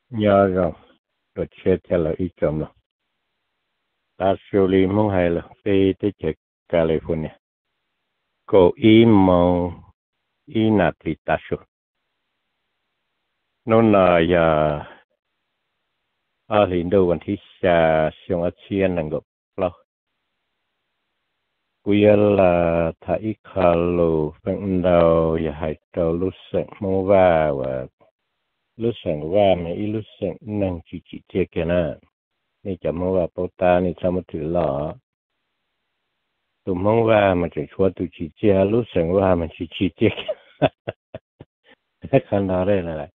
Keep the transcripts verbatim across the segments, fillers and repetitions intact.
nhớ rồi rồi chết theo là ít chậm rồi ta xử lý mong hay là đi tới chạy California có ý mong ý nạt thì ta xử nó là giờ ở hiện đâuวันที่จะช่วงอาเซียนนั่งกับเรากูยละถ้าอีกขาลูเป็นเราอยากให้เรารู้สึกมั่วว่าว่ารู้สึกว่าไม่รู้สึกนั่งจีจีเจกันนะนี่จะมั่วว่าปตานี่ทำมาถือหล่อตัวมั่วว่ามันจะชวนตัวจีเจรู้สึกว่ามันจีจีเจกันขนาดนั้นเลย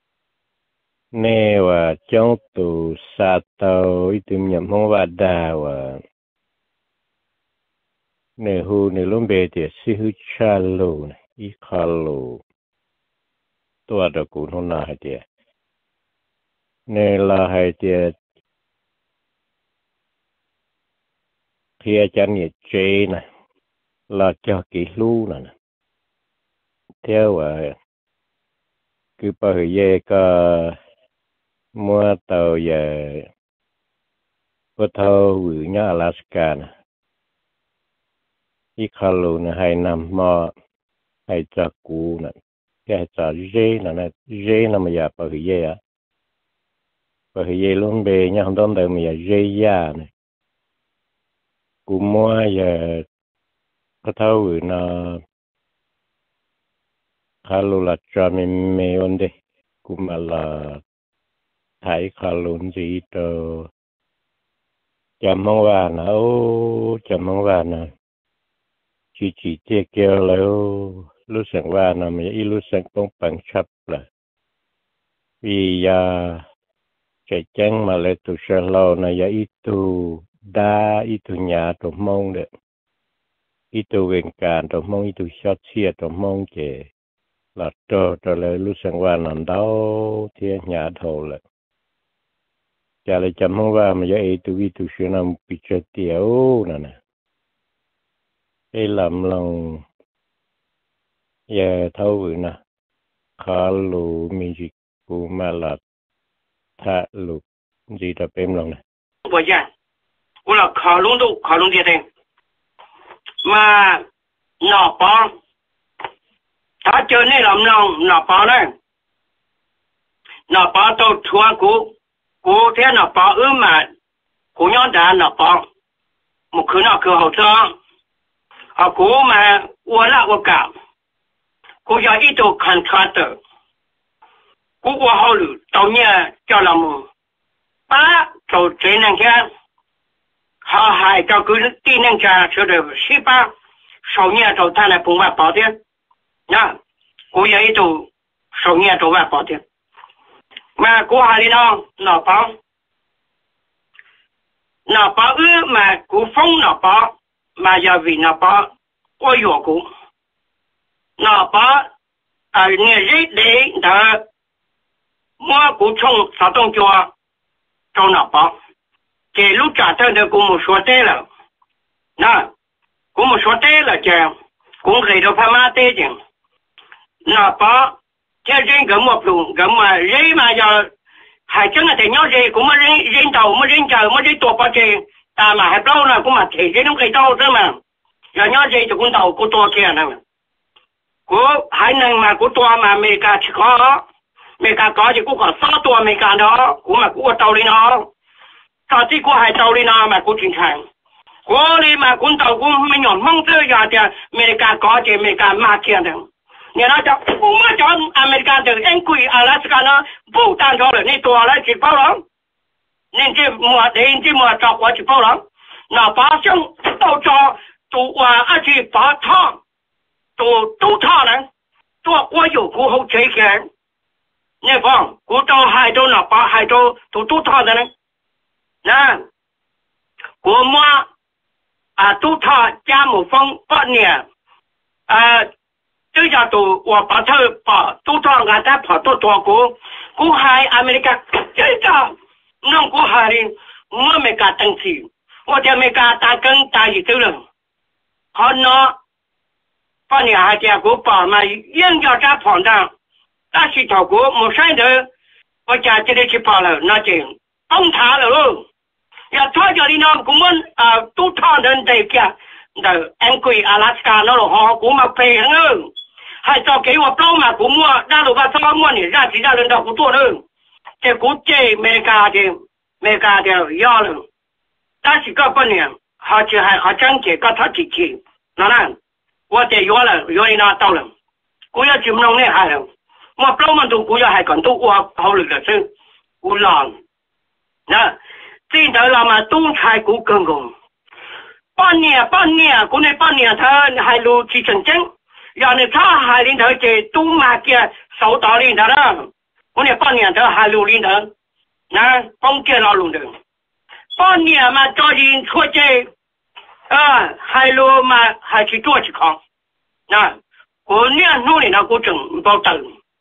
เนี่ยว่าจ้องตัวซาโตอีตัวมีมั่วว่าดาวเนี่ยหูเนี่ยล้มเบเดียสิหูชาโลเนี่ยอีคาโลตัวตระกูลหัวหน้าให้เดียเนี่ยละให้เดียที่อาจารย์เนี่ยเจนะละเจ้ากี่ลูกนะเท่าว่าคือปะเหยก็มัวเตาใหญ่ก็เท่าหรือเนี่ยอลาสกานะอีคาโลนะให้นำมาให้จากกูนะแค่จากเจนะนะเจนะมันอยากปะเหยอะปะเหยล้มเบเนี่ยเขาต้องเดินมันอยากเจยานะกูมัวอยากก็เท่าหรือนะคาโลละจามิเมวันเดกูมาละไทยคาโลนจีโตจำมังว่านะโอ้จำมังว่านะจีจีเจเกียวแล้วรู้สึกว่านะมันอีรู้สึกป้องปังชับละวิยาใจแจ้งมาเลยตุเชลเรานะยาอีตูดาอีตูหยาตัวมองเด้อีตูเวงการตัวมองอีตูชอดเชียตัวมองเจหลัดโตตัวเลยรู้สึกว่านันดาวเทียหยาโทเลยจะเลยจำว่ามันจะเอตูวิตูชนำปิจเตียวนั่นนะไอ้ลำลองอย่าเท่าอื่นนะคาลูมีจิกูมาลัดถ้าลูกจีตะเป็นลองนะ我见我了卡隆都卡隆的的มาหน้าปองถ้าเจอในลำลองหน้าปองเลยหน้าปองต้องชวนกูกูเที่ยหน้าปองเอื้อมากูย้อนด่าหน้าปองมุขหน้าคือเขาท้องเอากูมาวัวละวัวกากูอยากอีตัวคันคาเตอร์กูว่าเขาหรือตัวเนี้ยเจ้าละมึงป้าตัวเจนังแค่เขาหายเจ้าคือตีนังจะเชื่อเดือสิป้าสองเนี่ยตัวท่านเลยปุ่งว่าปอดเดียนะกูอยากอีตัวสองเนี่ยตัวว่าปอดเดียมากูหาลีน้องหน้าปองหน้าปองเออมากูฟ้องหน้าปองมาอย่าวิหน้าปองกูอยู่กูหน้าปองอ่าเนี่ย日的的我กู冲啥动作找หน้าปอง这路家头的กู没说对了那กู没说对了这กู给到他妈对的หน้าปอง这人跟我不跟我人嘛要还真的得鸟人กูมา人人到没人家没人多把这但嘛还不呢กูมา提这种给到这嘛要鸟人就跟到กู多钱了กู还能嘛กู多嘛没干吃好没干搞就กู搞啥多没干的กู嘛กู到里呢啥子กู还到里呢嘛กู经常กู里嘛กู到กู没用梦这样的没干搞就没干嘛钱的你那叫我们叫อเมริกา的恩贵阿拉斯加呢不单着了你多了去包了你这么你这么找我去包了那把箱到这都我而且把汤都都汤了ตัวกูอยู่กูเขาใจแข็งเนี่ยฟังกูต้องให้ตัวหน้าป้าให้ตัวตัวตัวท่านั่นนะกูมัวอ่าตัวท่าจามุฟังปะเนี่ยอ่า这家都我把他把都当俺在跑到多国，我还อเมริกา这家弄我还的我没干登记，我就没干打工打一周了，好呢。把你还家给我爸妈硬要在旁上，但是他给我没山头， 我家这里去跑了，那就崩塌了喽。要拖着你那，我们啊都讨人在家，那安贵阿拉斯加那路好，我们配合了，还早给我包嘛，我们那路把什么呢？让其他人都不做了，这估计没干的，没干的要了，但是个半年，好像还好像这个他自己，那那我得要了，要你那到了，我要怎么弄呢？还了，我包嘛都我要还敢都我考虑了是，我让那。这头老嘛东财股公公，半年半年，过年半年他还路去成真，要你他还领头这东马街收到领头了，过年半年他还路领头，那帮街老路的，半年嘛找人出去，啊，还路嘛还去做去看，那过年努力那过程不等，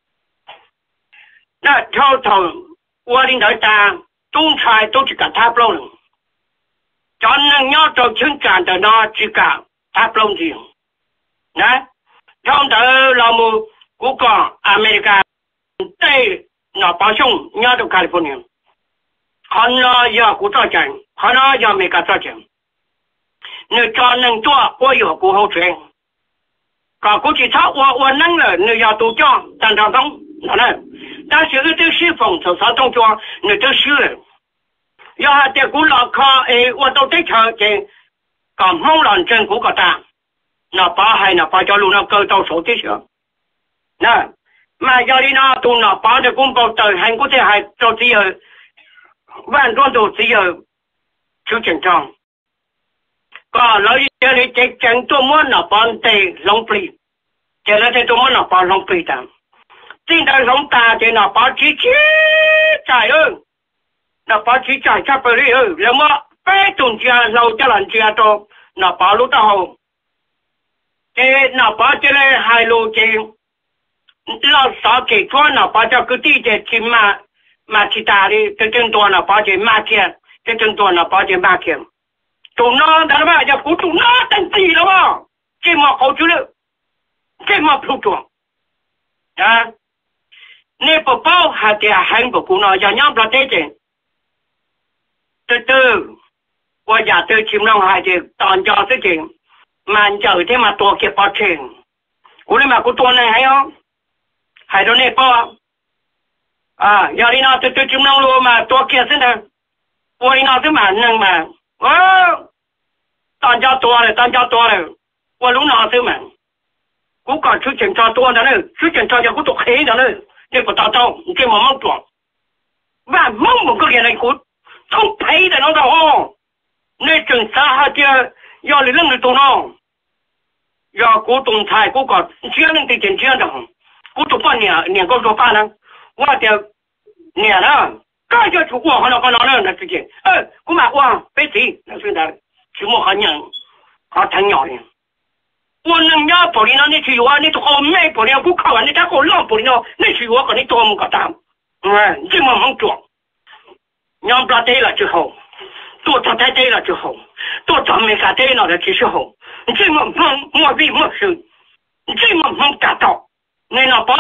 那头头我领头打。东菜都是个塔布隆，咱能要到村干的那几个塔布隆的，那让到老母我讲阿美加对那巴松要到加利福尼亚，看了要古早讲，看了要美加早讲，你咱能做我有过后传，搞估计他我我能了，你要都讲当当当，那那。但是这西方从上东庄，你都是了。要还得古老卡，诶，我到这条件，讲红蓝政府个大，那把海那把条路那搞到手底下，那，嘛要你那都那把的公报到韩国这还就只有万多都只有九千张，个老爷爷你这整多么那帮的浪费，这那这多么那帮浪费的。现在从大的那把机器在哦，那把机在差不多哦，那么被动家老家人家都那把路到后，诶，那把这嘞海路这老少给穿那把这个地的去买买其他的，这更多那把这买钱，这更多那把这买钱，都那的嘛，要不都那等地了嘛，这么好处了，这么不多啊。你不包还得还不够呢，要让不得的。这都我家都尽量还得当家事情，慢走的嘛多给八千，我们嘛不多呢还要，还到你包啊，要你那这这尽量路嘛多给是的，我那是蛮能嘛，哦，当家多了，当家多了，我路那是嘛，我讲出警察多的呢，出警察就我都黑的呢。你不打招，你这慢慢做，万猛猛个人来过，从赔的那个哦，你正啥哈的要你认得多呢？要古东菜，古个这样的点这样的，古都半年年个做饭呢，我的年了，刚就出国好了，好了那那事情，呃，我买哇，别急，那是的，什么好娘，好疼鸟的。我能要不然你去我你都好美不然不考完你他好浪不然你去我跟你多么个大，嗯，这么猛做，让不对了之后，多做太对了之后，多做没啥对了的之后，这么猛我比我是，这么猛达到，你那把。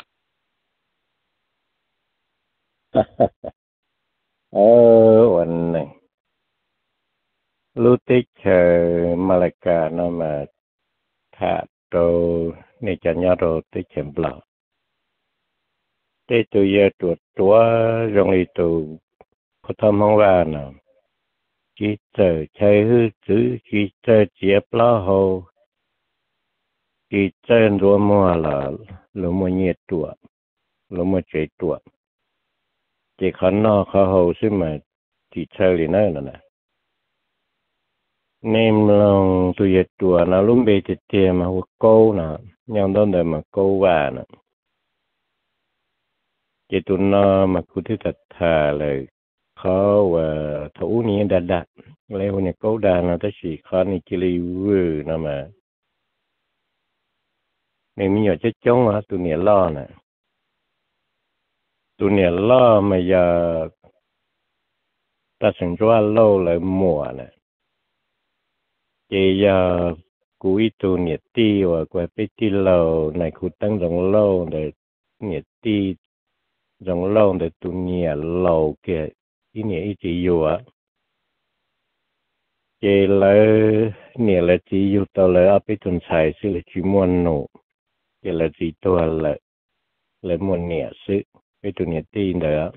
ờวันnày lúc tích chờ Malacca nó mà thả đồ này cho nhau đồ tích chém bờ tích tụi giờ tụi tụi rong đi tụi có thầm không vào nào chỉ chờ chơi hư chữ chỉ chờ chép lá hồ chỉ chờ rồi mua là rồi mua nhiệt tụi rồi mua chơi tụi chỉ khán nó khó hồ xí mà chỉ chơi thì nơi nè nên lòng tụi giờ tụi nó lúc bây giờ tiền mà câu nè nhau đó để mà câu vào nè chỉ tụi nó mà cứ thứ thật thà là khó và thủ ní đã đặt lấy hồi này câu đà nó tới chỉ khó ní chỉ lý vừa nè mà nên mình nhớ chết chống á tụi này lo nè tụi này lo mà giờ ta sinh ra lâu lại mùa nè chỉ giờ cuối tụi nhiệt ti và quay bên ti lâu này cũng tăng rộng lâu để nhiệt ti dòng lâu để tụ nhẹ lâu kia ý nghĩa ý chỉ yêu á chế là nhẹ là chỉ yêu tao là ở bên tuần sai sự là chỉ muốn nổ chế là chỉตัวlà là muốn nhẹ sự bên tuần nhẹ tin đó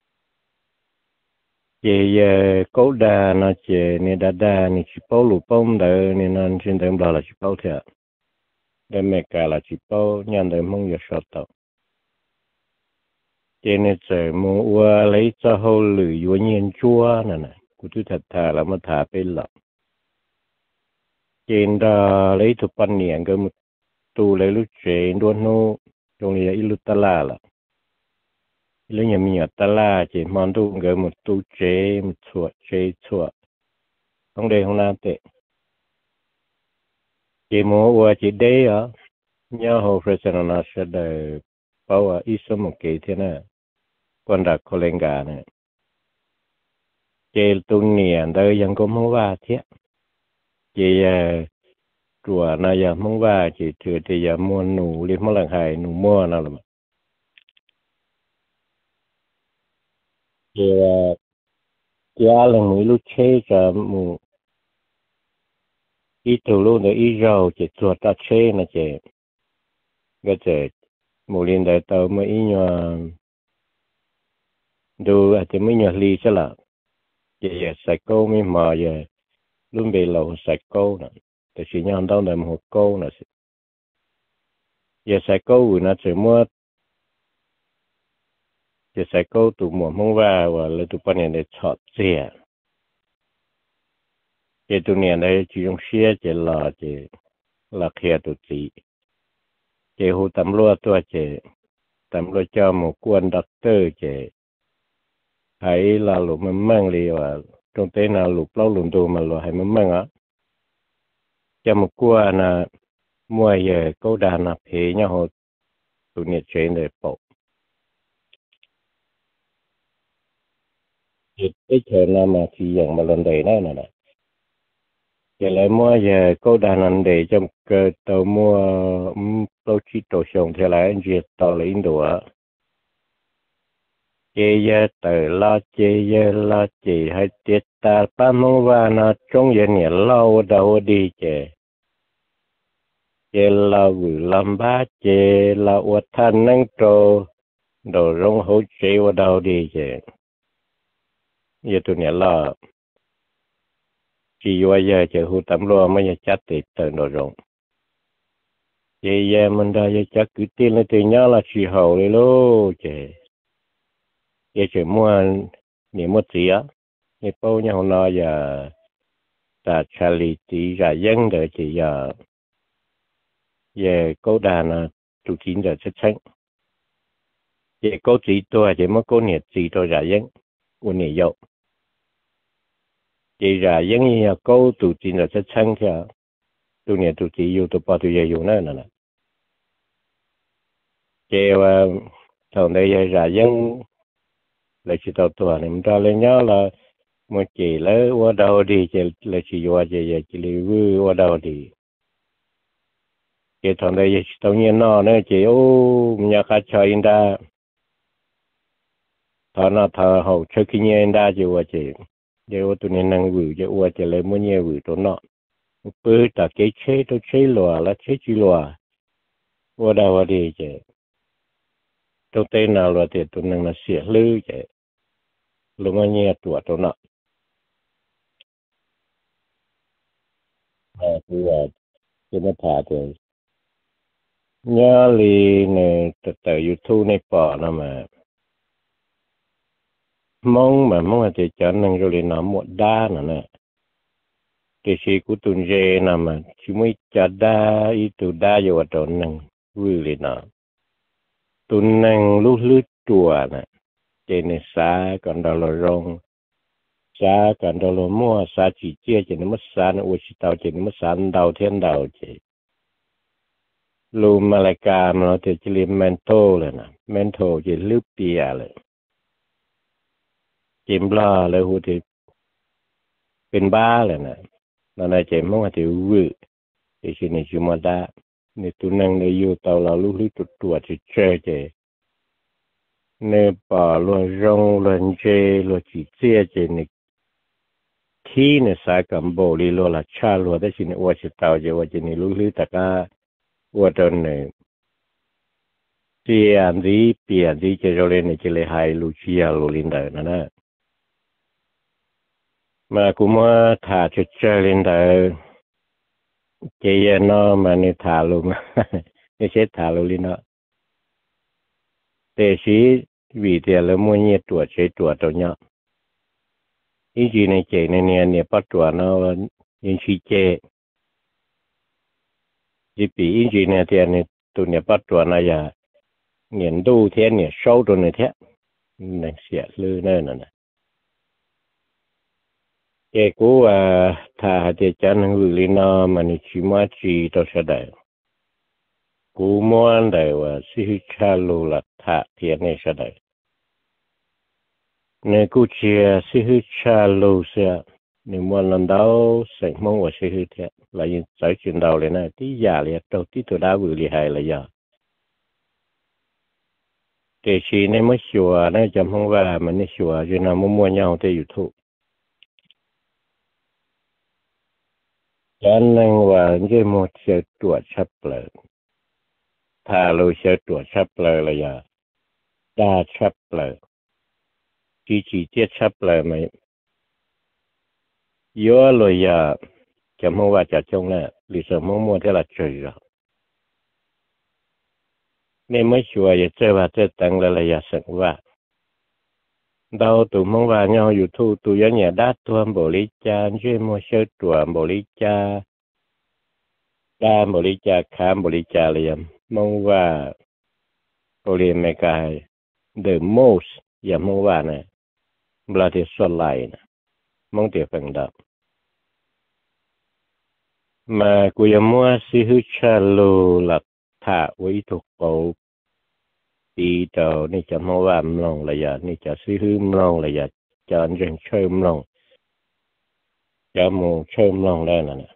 chế cố đà nó chế nè đà đà nè chỉ bao lũ bông đó nè nó trên tầng đó là chỉ bao thiệt để mẹ cả là chỉ bao nhận được mong giờ sợ tao chế nè chế mua lấy cho hậu lử vô nhiên chua nè nè cụ tôi thật thà là mà thà bên lọ trên đó lấy thuộc pan niệm cái một tu lấy lúc chế đuôn nô trong này ít lúc ta la là lấy nhà mình ở ta la chỉ mong tu cái một tu chế một chuột chế chuột không đây không làm tệ chỉ mua qua chỉ đây á nhớ hồ phải xem nó sẽ đời bao à ít số một cái thế này còn đặt cô lên gà này chế tu niệm đâyยังcó mua va thế chế chùa này giờ mong va chỉ thừa thì giờ mua nụ liên mua lần hai nụ mua nào là chế chế lần mới lúc chế cho mu ít tu luôn để ít rau chế chùa ta chế này chế cái chế mu liên đại tàu mới ít nhòa đồ à chế mới nhòa ly chứ là chế giờ sạch câu mới mò giờ luôn bị lẩu sạch câu nèแต่สิ่งที่เราต้องเดินหัวโก้น่ะสิอย่าใส่โก้นะจะมัวอย่าใส่โก้ตัวหมวกมองว่าว่าเลยตัวปนเนี่ยได้ชอบเสียเจตัวเนี่ยได้จีจงเสียเจลาเจลาเคียตัวจีเจหูตำรวจตัวเจตำรวจเจ้าหมู่กวนด็อกเตอร์เจให้ลาหลุมมันมั่งเลยว่าตรงเต้นหลุมเล่าหลุมตัวมันหลุมให้มันมั่งอ่ะcho một cua là mua giờ câu đàn là phê nhau hồ tụ nhiệt chuyện để bộ thì cái chuyện là mà chỉ dạng mà lần đấy này nè giờ lại mua giờ câu đàn là để cho cái tàu mua tàu chi tàu sông thì lại anh chị tàu lấy đồ chế giờ tờ lo chế giờ lo chỉ hay tiết ta ba mông và nó trong giờ nhiệt lâu đâu đi chế chế là vừa làm ba chế là uất thanh năng trâu đồ rong hỗ chế vào đâu đi chế giờ tụi nhớ là chỉ vào giờ chế hú tắm lo mới giờ chát tịt tờ đồ rong chế giờ mình đã giờ chát cứ tin là từ nhớ là chỉ hậu đi lô chế giờ chế mua niệm một gì á niệm bao nhiêu nó giờ ta trả lý tí ra dân để chỉ giờ về câu đàn là chủ chính là chất xanh về câu chỉ tôi chỉ mới câu nhiệt chỉ tôi ra dân quân nhiệt dậu về ra dân như là câu chủ chính là chất xanh thì tôi nhiệt chủ chỉ yêu tôi bao tôi yêu nữa nè nè về thằng đây ra dân lại chỉ tao tuổi này mình ta lên nhớ là một chỉ lấy qua đâu đi chỉ là chỉ qua chỉ chỉ lấy qua đâu đi cái thằng đây tao nhiên nó nữa chỉ ô nhà khách chơi in ra thằng nó thằng hậu chơi kinh nghiệm in ra chỉ qua chỉ chỉ qua tụi nên năng vử chỉ qua chỉ lấy mua nhiều vử tụi nó bữa ta cái chế tôi chế lùa là chế chỉ lùa qua đâu đi chỉ tôi tên nào là thì tụi nên là xỉa lư chỉ lúc mà nghe tuổi tụi nó à thì là cho nó thả thì nhớ li này từ từ YouTube này bỏ nó mà mong mà mong là thì cho nên rồi nó một đa nữa nè thì khi của tuần dê nè mà chỉ mới cho đa ít từ đa vô ở năng vui lên nó tuần năng lúc lướt chùa nè trên này xa còn đâu là rong xa còn đâu là mua xa chỉ chia chỉ nó mất xa nó ui tao chỉ nó mất xa đầu thiên đầu chỉ lùm mà lại cả mà nó thì chỉ liền mental rồi nè mental chỉ lưu bia rồi chìm lo lại hụt thìเป็นบ้าเลยนะนั่นแหละเจ็บมั่งที่วื้อที่สิ่งนี้ชิมาได้ในตัวนั่งในอยู่ตัวเราลูกที่ตัวตัวที่เจอเจ nơi bỏ luôn rong luôn chê luôn chỉ chia chê này khi này sai cầm bộ đi luôn là cha luôn đó chỉ này qua chỉ tàu chỉ qua chỉ này lúc lúc tất cả qua trên này tiền gì tiền gì chỉ rồi này chỉ lấy hai lúc chia luôn lên đời nữa mà cũng mà thả cho chơi lên đời chỉ nó mà này thả luôn này sẽ thả luôn lên đó để chỉ vì thế là mua nhiều tuổi chơi tuổi đâu nhá ý gì này chơi này nè nè bắt tuổi nó những chi chơi chỉ bị ý gì này thì này tụi nè bắt tuổi này à年度天呢收着那天，能写了那那呢。结果啊，他还得讲那个里呢，嘛你起码知道是的。古么的话是查路了，他天那是的。那估计是查路是，你莫轮到什么我是天，来人再见到了呢，第压力到底多大会厉害了呀？để chỉ nên mới sửa nên chấm không vào mà nên sửa cho nó mua mua nhau thì YouTube cho nên là cái một sự tuổi sắp lại thà lối sự tuổi sắp lại là ya đa sắp lại chỉ chỉ tiết sắp lại mà yếu rồi ya chấm không vào chả trông là lý do mua mua thế là trời rồi nên mới sửa vậy chơi và chơi tăng là là ya sẵn vào đâu tụi mong vào nhau YouTube tụi nhớ nhà đát tuôn bộ lý cha chơi mua sơ tuổi bộ lý cha đa bộ lý cha khám bộ lý cha liền mong vào bộ lý mấy cái the most ya mong vào này là thì xuất lại mong thì phần đó mà cô ya mua si hư cha lô là thả với thuộc bộ đi đầuนี่จะมาว่ามันลงเลยอ่ะนี่จะซื้อหืมลงเลยอ่ะจะอันยังเชื่อมลงจะมูเชื่อมลงได้นั่นน่ะ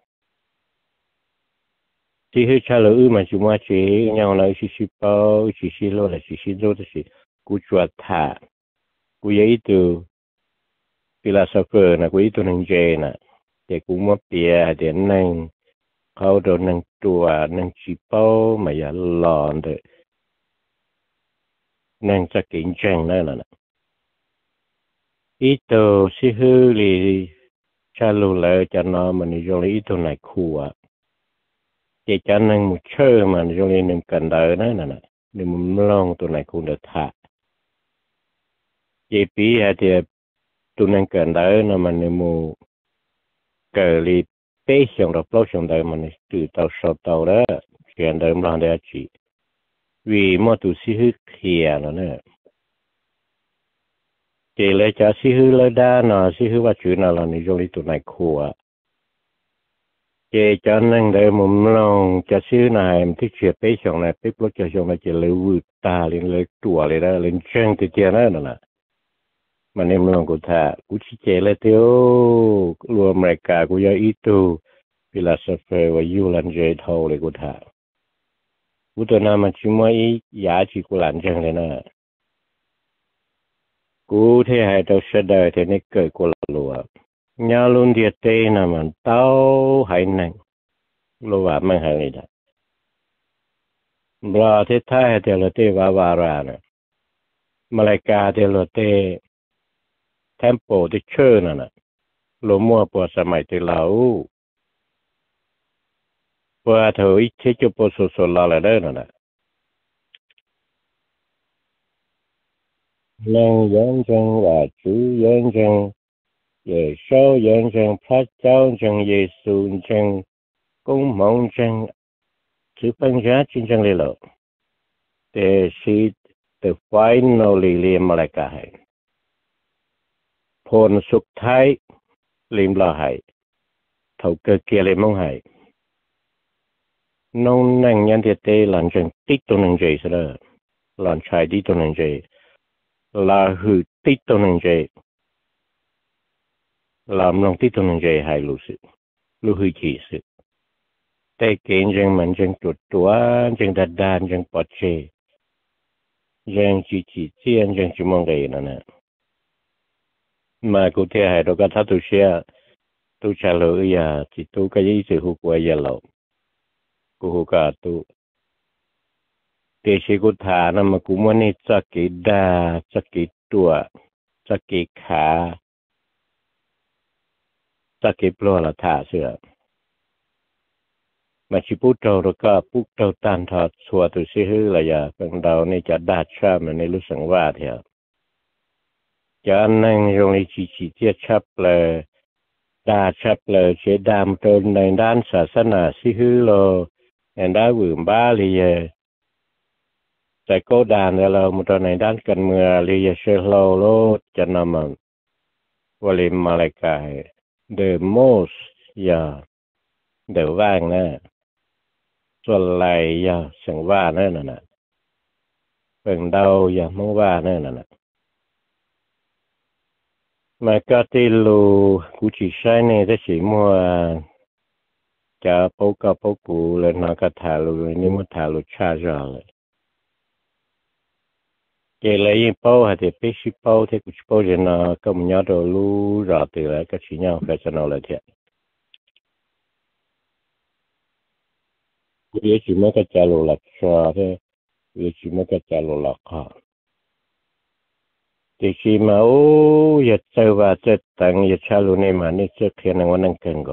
ที่ให้ชาลูมันจุมาเจียงเราสิสิเป้าสิสิโลละสิสิโลละสิกูจวดท่ากูยัยตัวฟิลาโซเฟอร์นะกูยัยตัวหนึ่งเจน่ะแต่กูมาเปียเดี๋ยวนั่งเขาโดนนั่งตัวนั่งสิเป้ามาอย่าหลอนเด้อnên cho kinh doanh nữa là ít đồ sĩ hư thì cha lù lại cho nó mà nó dùng ít đồ này khua để cho nên một chơi mà nó dùng nên cần đợi nữa nè nên một lon đồ này cũng được thả chỉ bí hay thì đồ nên cần đợi nó mà nên một cờ li bế xong rồi bao xong đợi mà nó từ tàu sau tàu đó chuyện đợi mà để chỉ vì mà tụi sĩ hư kia nó nè chỉ lấy cho sĩ hư lấy đa nó sĩ hư và chuyện nào là nó dùng tụi này khua chỉ cho nên để một lòng cho sĩ hư này em thích chuyện bế xong này bế lúc cho xong này chỉ lấy vượt ta lên lấy tùa lên đó lên chân thì tiền đó nè mà em lòng của ta cũng chỉ chỉ lấy theo luôn mấy cả của giờ ít tu vì là sắp về và yêu lần dễ thâu lấy của ta u tôi nam mà chỉ mới giá trị của lãnh chân này nè, cú thế hay đâu sẽ đời thế này cởi của lúa, nhà luôn thiệt tê nè mà tao hay nè, lúa mà hay này đó, bờ thế thái thì là tê vả vả ra nè, Malaysia thì là tê tempo thì chơi nè nè, lúa mua bữaสมัยthì lâuว่าเธออีกเชื่อปสุสลาเลยได้นั่นแหละนั่งยันจังว่าจูยันจังเยซูยันจังพระเจ้าจังเยซูจังกุ้งมองจังถือปัญญาจริงจังเลยหรอแต่ชีแต่ไฟนอลลีเลียมอะไรกันให้ผลสุดท้ายลิมลาให้เท่าเกิดเกี่ยเลยมองให้น้องนั่งยันเดียเตหลังจากติดตัวหนึ่งใจซะแล้วหลังชายติดตัวหนึ่งใจลาหือติดตัวหนึ่งใจลามลงติดตัวหนึ่งใจให้รู้สึกรู้หือจีสึกแต่เก่งจังมันจังจุดตัวจังดัดดานจังปอดเช dân chỉ chỉ tiền dân chỉ mong cái nè mà cụ thể hay đó cái thắt tu xe tu trả lời ya chỉ tu cái gì sự hụt qua ya lâu cụ hụt cả tu để sẽ cụ thà nó mà cụ muốn đi chắc cái đa chắc cái tua chắc cái khá chắc cái pro là thà sữa mà chỉ bút đầu rồiก็bút đầu tan thọชัวตัวซื้อละyaเป็นเรานี่จะดัดชามันในรู้สังว่าเถอะจะนั่งตรงนี้chỉ chỉเทียชับเลยดาชับเลยเชดามตัวในด้านศาสนาซื้อโลในด้านอื่นบ้าเลยแต่ก็ด้านเราหมดในด้านการเมืองเลยเชื่อเราโลจะนำมันวลิมาเลกาย the most อย่าเดี๋ยวว่างนะส่วนไรอย่าสังว่านั่นน่ะเป็นเดาอย่ามองว่านั่นน่ะมาก็ที่รู้กูchỉใช้เนี่ยจะchỉ muaจะพกกับพกกูเลยนักถ่ายรู้นี่มันถ่ายรู้ชาจเลยเจเลยยิ่งเป้าหาที่ไปชิเป้าที่กูชิเป้าจะน่ะก็มันยอดรู้รอตีแล้วก็ชี้เนี่ยแฟชั่นเอาเลยเถอะกูยังชิไม่ก็จะรู้หลักชัวร์ที่ยังชิไม่ก็จะรู้หลักข้อที่ชิมาโอ้ยเจ้าว่าเจ้าตังยชาลูนี่มานี่เจ้าเขียนวันนั้นเก่งก็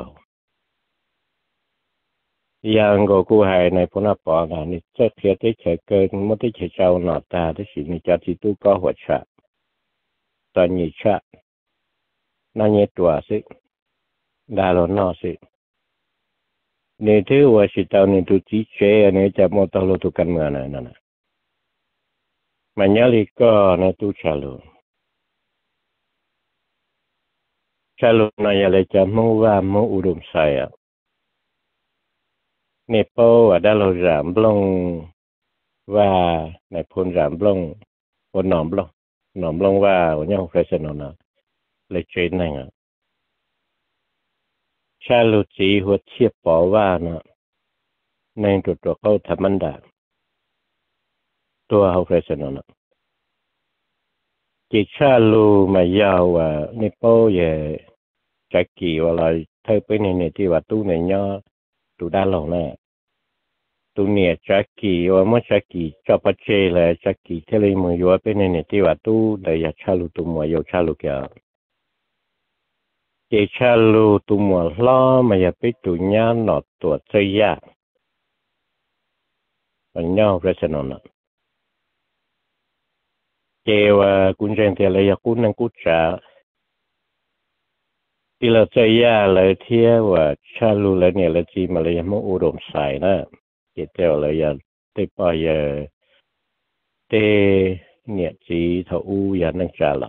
ยังก็กูให้ในพนักปอนะนี่เจ้าเขียนได้เฉยเกินไม่ได้เฉยเจ้าหน้าตาที่สิมีจัดที่ตู้ก็หัวชาตอนนี้ชานั่นเนี่ยตัวสิดาลนอสินี่ถือว่าสิตอนนี้ตัวจีเจเนี่ยจะมอตโลตุกันเมืองนั่นน่ะมันยาลิก็ในตู้ชาลูชาลูนายอะไรจะมูว่ามูอุดมใส่อะเนี่ยพอว่าได้เราจามบลงว่าในพลจามบลงพลหนอมบลงหนอมบลงว่าวันนี้ผมเคยเสนอนะเลยเจนนั่งอ่ะชาลูจีหัวเทียบปอว่านะในตัวตัวเขาทำมันได้ตัวเขาเคยเสนอนะจีชาลูมายาวว่าเนี่ยพอเย่จักกี่ว่าเราเธอไปในเนี่ยที่ว่าตู้ในย่อตู้ด้านหลังน่ะตัวเนี่ยจักกี่ว่าเมื่อจักกี่จะปัจเจเลยจักกี่เทเลมืออยู่ว่าเป็นในที่ว่าตู้ได้ยาชาลูตัวมัวยาชาลูแกเจชาลูตัวมัวล้อมาอย่าไปตัวย่าหนอตัวเจียมันย่อเรสนอนเจว่ากุญแจเทเลยยากุนังกุจ่าที่เราเจียเลยเที่ยวว่าชาลูเลยเนี่ยเลยจีมาเลยยังไม่อุดมใส่นะเจเจ้าเลยยาเตปอยเตเนี่ยจีเท่าอูยานังจ่าหลัง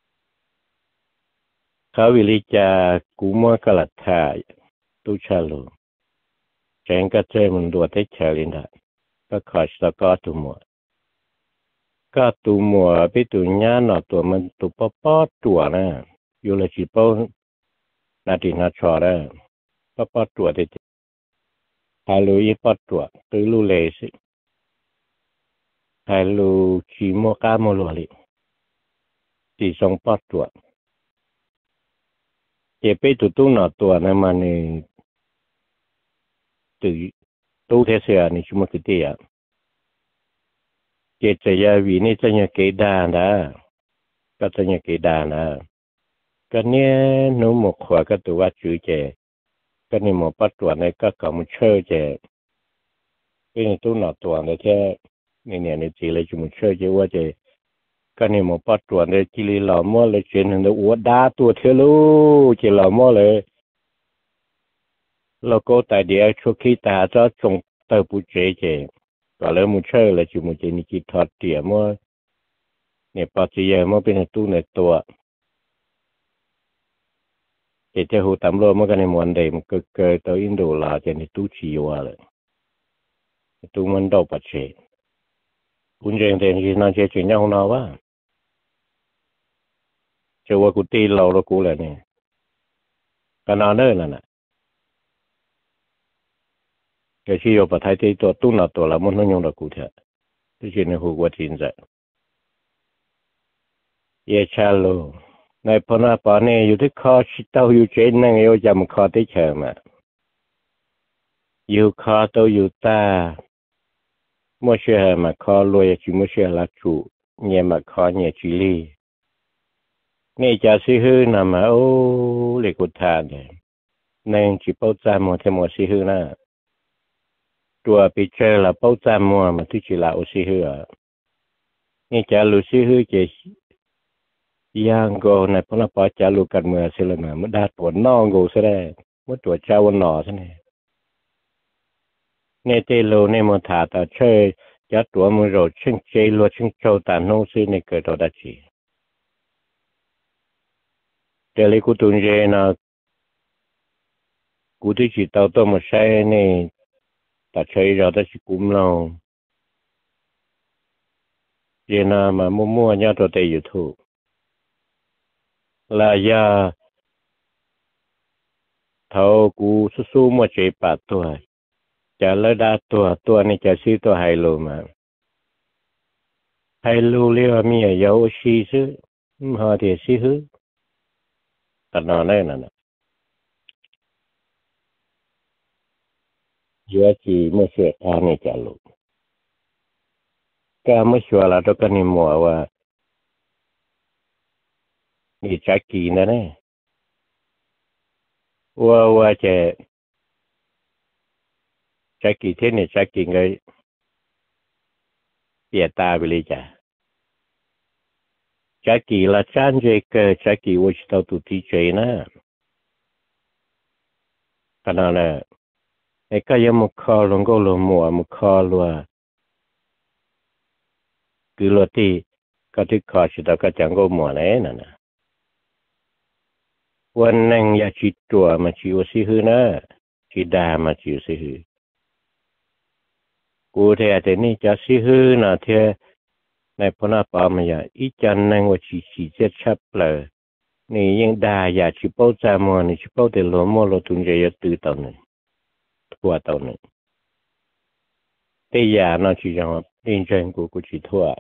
เขาวิลิจากูมัวกลัดทายตุชาลูแจงก็เจมันดัวเทชาลินดาก็ขอสก็ตุมัวก็ตุมัวไปตุญาหนอตัวมันตุปปอตัวนะอยู่ละจีปอนาทีนาชอระปปอตัวเด็ดฮาลูยีปอตัวตุลูเลสิฮาลูชีโมกาโมโลลิตีสองปอตัวเจไปตุตุหนอตัวนั้นมันนี่ตุตุเทเสียนี่ชิมุติเตียเจจะยาวีนี่จะยังเกดานะก็จะยังเกดานะก็เนี่ยหนูหมกขวาก็ตัวว่าจื้อเจก็นี่หมอปัดตัวในก็กำเชื่อเจเป็นตุหนอตัวในแค่นี่เนี่ยในจีเลยชิมุเชื่อเจว่าเจก็นี่หมอปัดตัวในจีรีหล่อมั่วเลยเจนในอวดดาตัวเทลูเจหล่อมั่วเลยเราก็แต่เดียวช่วงที่ตาจะจงเติบปุเจเจก็เลยมุเชื่อเลยชิมุเจนี่จีทอดเตี่ยมั่วเนี่ยปัจจัยมั่วเป็นตู้ในตัวเจเจ้าหูตำรวจมันก็ในมวนเดมันก็เกิดตัวอินโดลาเจนี่ตู้ชีวะเลยตู้มันดอกปัจเจคุณเจนเดนที่นั่นเจจุนยังนาวะเจ้าว่ากูตีเราเรากูเลยเนี่ยก็นอนเนิ่นน่ะก็ชี้อยู่ประเทศที่ตัวตู้หน้าตัวละมันต้องยงเรากูเถอะที่จริงในหัวทิ้งใจ ye chalo này pona pane yu thích khó chỉ tao yu trên năng yêu chăm khó tới chờ mà yu khó tao yu ta mua xe mà khó lùi chỉ mua xe là chủ nhẹ mà khó nhẹ chỉ li nghe cha sĩ hư nằm mà ô lệ cột thà này nên chỉ bao cha mua thêm mua sĩ hư na chùa bị chơi là bao cha mua mà thứ chỉ là ô sĩ hư à nghe cha lu sĩ hư chỉ yang go này pona pa cha luกันเมือสิละมามันดาตัวน้องgoซะได้มันตัวเจ้าวันหนอซะนี่เนี่ยเตโลเนี่ยมันถาตาเชยจัดตัวมือโรชิงเจลัวชิงโจตาโนซีในเกิดตัวดัจีเดลิกูตุนเจนะกูที่จีเตาตัวมาใช้เนี่ยตาเชยเราได้ชิกุมเราเจนะมามั่วๆเนี่ยตัวเตยอยู่ถูกลายาเท่ากูสู้ๆมัวเจ็บปากตัวจะเลิดาตัวตัวนี่จะซื้อตัวไฮโลมาไฮโลเรียกว่ามีเยาวชีซื้อมหาเดียซื้อตอนนั้นนั่นน่ะเยอะจีไม่เสียทางนี่จะลุกก็ไม่ชัวร์ละตัวกันนี่มัวว่านี่จักกีนะเนี่ยว่าว่าจะจักกีเท่นี่จักกีไงเปียตาไปเลยจ้ะจักกีละจานเจเกจักกีว่าจะตัวที่เจนะขนาดนั้นไอ้ก็ยังมุขอลงก็ลงมัวมุขอลัวคือลัวที่ก็ที่ขอสุดก็จังก็มัวเลยนั่นนะวันนึงอยากจิตตัวมาจิวสิหือนะจิดามาจิวสิหือกูเทแต่นี่จะสิหือนะเทในพนาปามายาอีจันนึงว่าจิจิเจ็ดชับเลยนี่ยังดาอยากจิเป้าจามอนี่จิเป้าแต่หลวมมอลตุนเจียตื่นตอนนึงทั่วตอนนึงแต่ยานะจิจังว่าเป็นจังกูกูจิทั่ว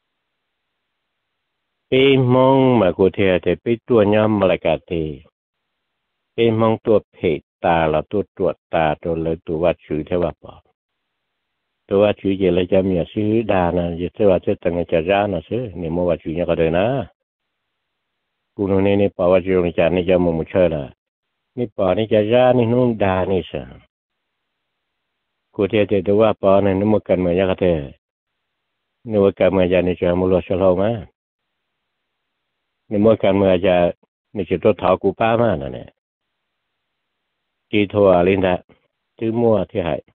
เป็นมองมากูเทแต่เป็นตัวย้ำมาละกาเตเป็นมองตัวเพจตาละตัวตรวจตาตัวเลยตัววัดชื่อเทว่าปอตัววัดชื่อเยเลยจะมีชื่อดานะจะเทว่าจะตั้งใจจ้านะซื้อเนี่ยมัววัดชื่อเนี่ยก็ได้นะกูนู่นนี่นี่ปอวัดชื่อนี่จะนี่จะมุมเชื่อละนี่ปอนี่จะจ้านี่นู่นดานี่สิกูเทแต่ตัวว่าปอเนี่ยนึกกันเหมือนยังก็เทนึกกันเหมือนจะนี่จะมุลชะลอมานี่มัวกันเมื่อจะนี่จะตัวเท้ากูป้ามาน่ะเนี่ยจีทัวลินดาจื้อมัวที่หาย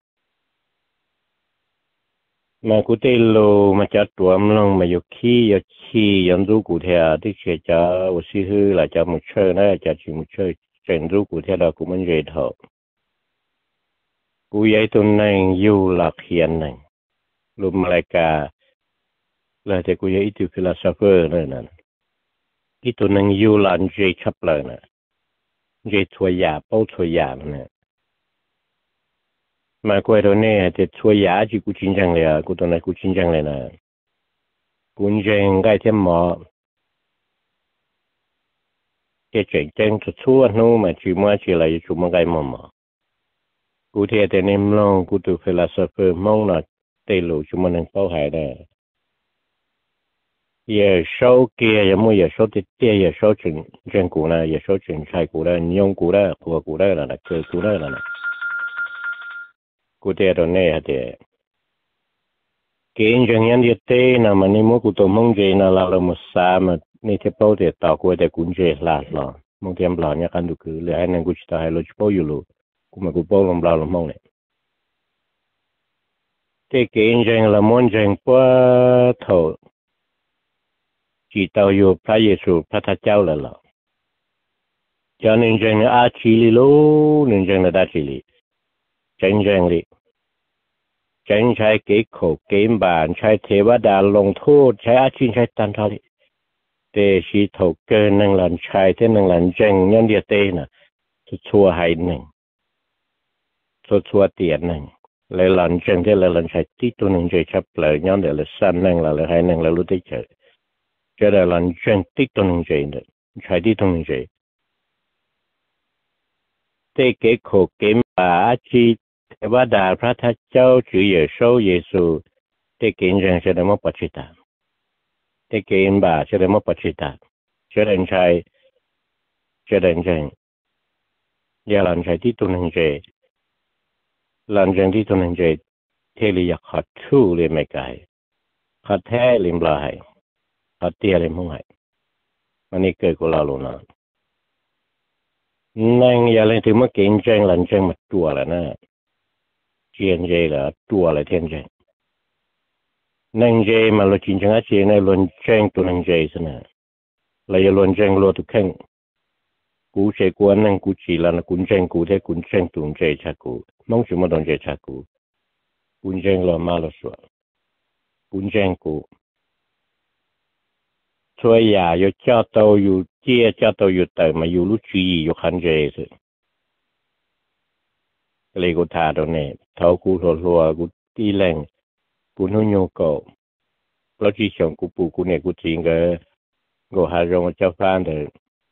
มากูเตโลมาจัดตัวมันลงมาอยู่ขี้อยู่ขี้ยันรู้กูเทียที่เชื่อจะว่าซื้อหลังจากมุเชื่อนะจะชิมุเชื่อเจนรู้กูเทียเรากูมันเรทอกูยัยตัวนึงอยู่หลักเขียนนึงรูปมาลายกาแล้วแต่กูยัยอิตุฟิลาสเฟอร์นั่นนั่นที่ตัวนึงอยู่หลังเจชับเลยนะเจทัวยาเป้าทัวยาเนี่ยมาคุยตัวนี้แต่ทัวยาจีกูจริงจังเลยอ่ะกูตัวนั้นกูจริงจังเลยนะกูจริงใกล้เทียมหมอเจเจ๋งจังจะชั่วนู้มาจีมัวจีอะไรจูมังไกหมอหมอกูเทียแต่เนี่ยมองกูตัวฟิลาสเฟอร์มองน่ะเตลูจูมันนึงเป้าหายได้也收给也没也收的店也收整整股了，也收整菜股了，牛股了，火股了了，个股了了，股店都那还得，给人家的店那么你莫股都蒙着那老了么啥么，你这包的到过的股着拉了，蒙天不老人看到去，来能股知道还落去包有路，股么股包了不老了蒙嘞，这给人了蒙人不头。chỉ tao yêu Pha Giêsu Pha Thánh Cháu là lọ, cho nên rằng à chỉ li lô nên rằng là đã chỉ li, chẳng rằng li, chẳng sai cái khổ cái bản sai thế và đã lồng thô sai à chỉ sai tan thọ li, để chỉ thầu cơ năng làm sai thế năng làm rằng nhân địa tê nè, chua hay nè, chua chua tiền nè, lại làm rằng thế lại làm sai tí tu năng chơi chấp lời nhân để là san năng là lại hay năng là lúc đấy chơi cho là lần chân tích tôn hình dễ nữa trái tích tôn hình dễ thế cái khổ cái mà chi thế bà đà phát thác cháu chữ耶稣耶稣thế cái人sẽ mất bát chít ta thế cái bà sẽ mất bát chít ta sẽ lần trái sẽ lần chân giờ lần trái tích tôn hình dễ lần chân tích tôn hình dễ thế là khó thu lên mấy cái khó thế lên lại khó tiền lên không hay anh ấy cười củaเราluôn à nên giờ lên thì mới kinh doanh lần chân mặt chùa là nè chuyện gì là chùa là thiên chân nên gì mà lo chuyện chẳng gì này lần chân tụi nên gì thế nè là giờ lần chân lo tụi khăn cú sẽ quan nên cú chỉ là nó cú chân cú thế cú chân tụi gì chắc cú mong chúng mà đồng gì chắc cú cú chân lo mà lo sợ cú chân cú所以呀，要教导有接教导有对嘛，有路注意有看这是，那个他的呢，头骨落落骨低冷，骨头扭高，老只想骨布骨呢骨整个，我还让我叫翻的，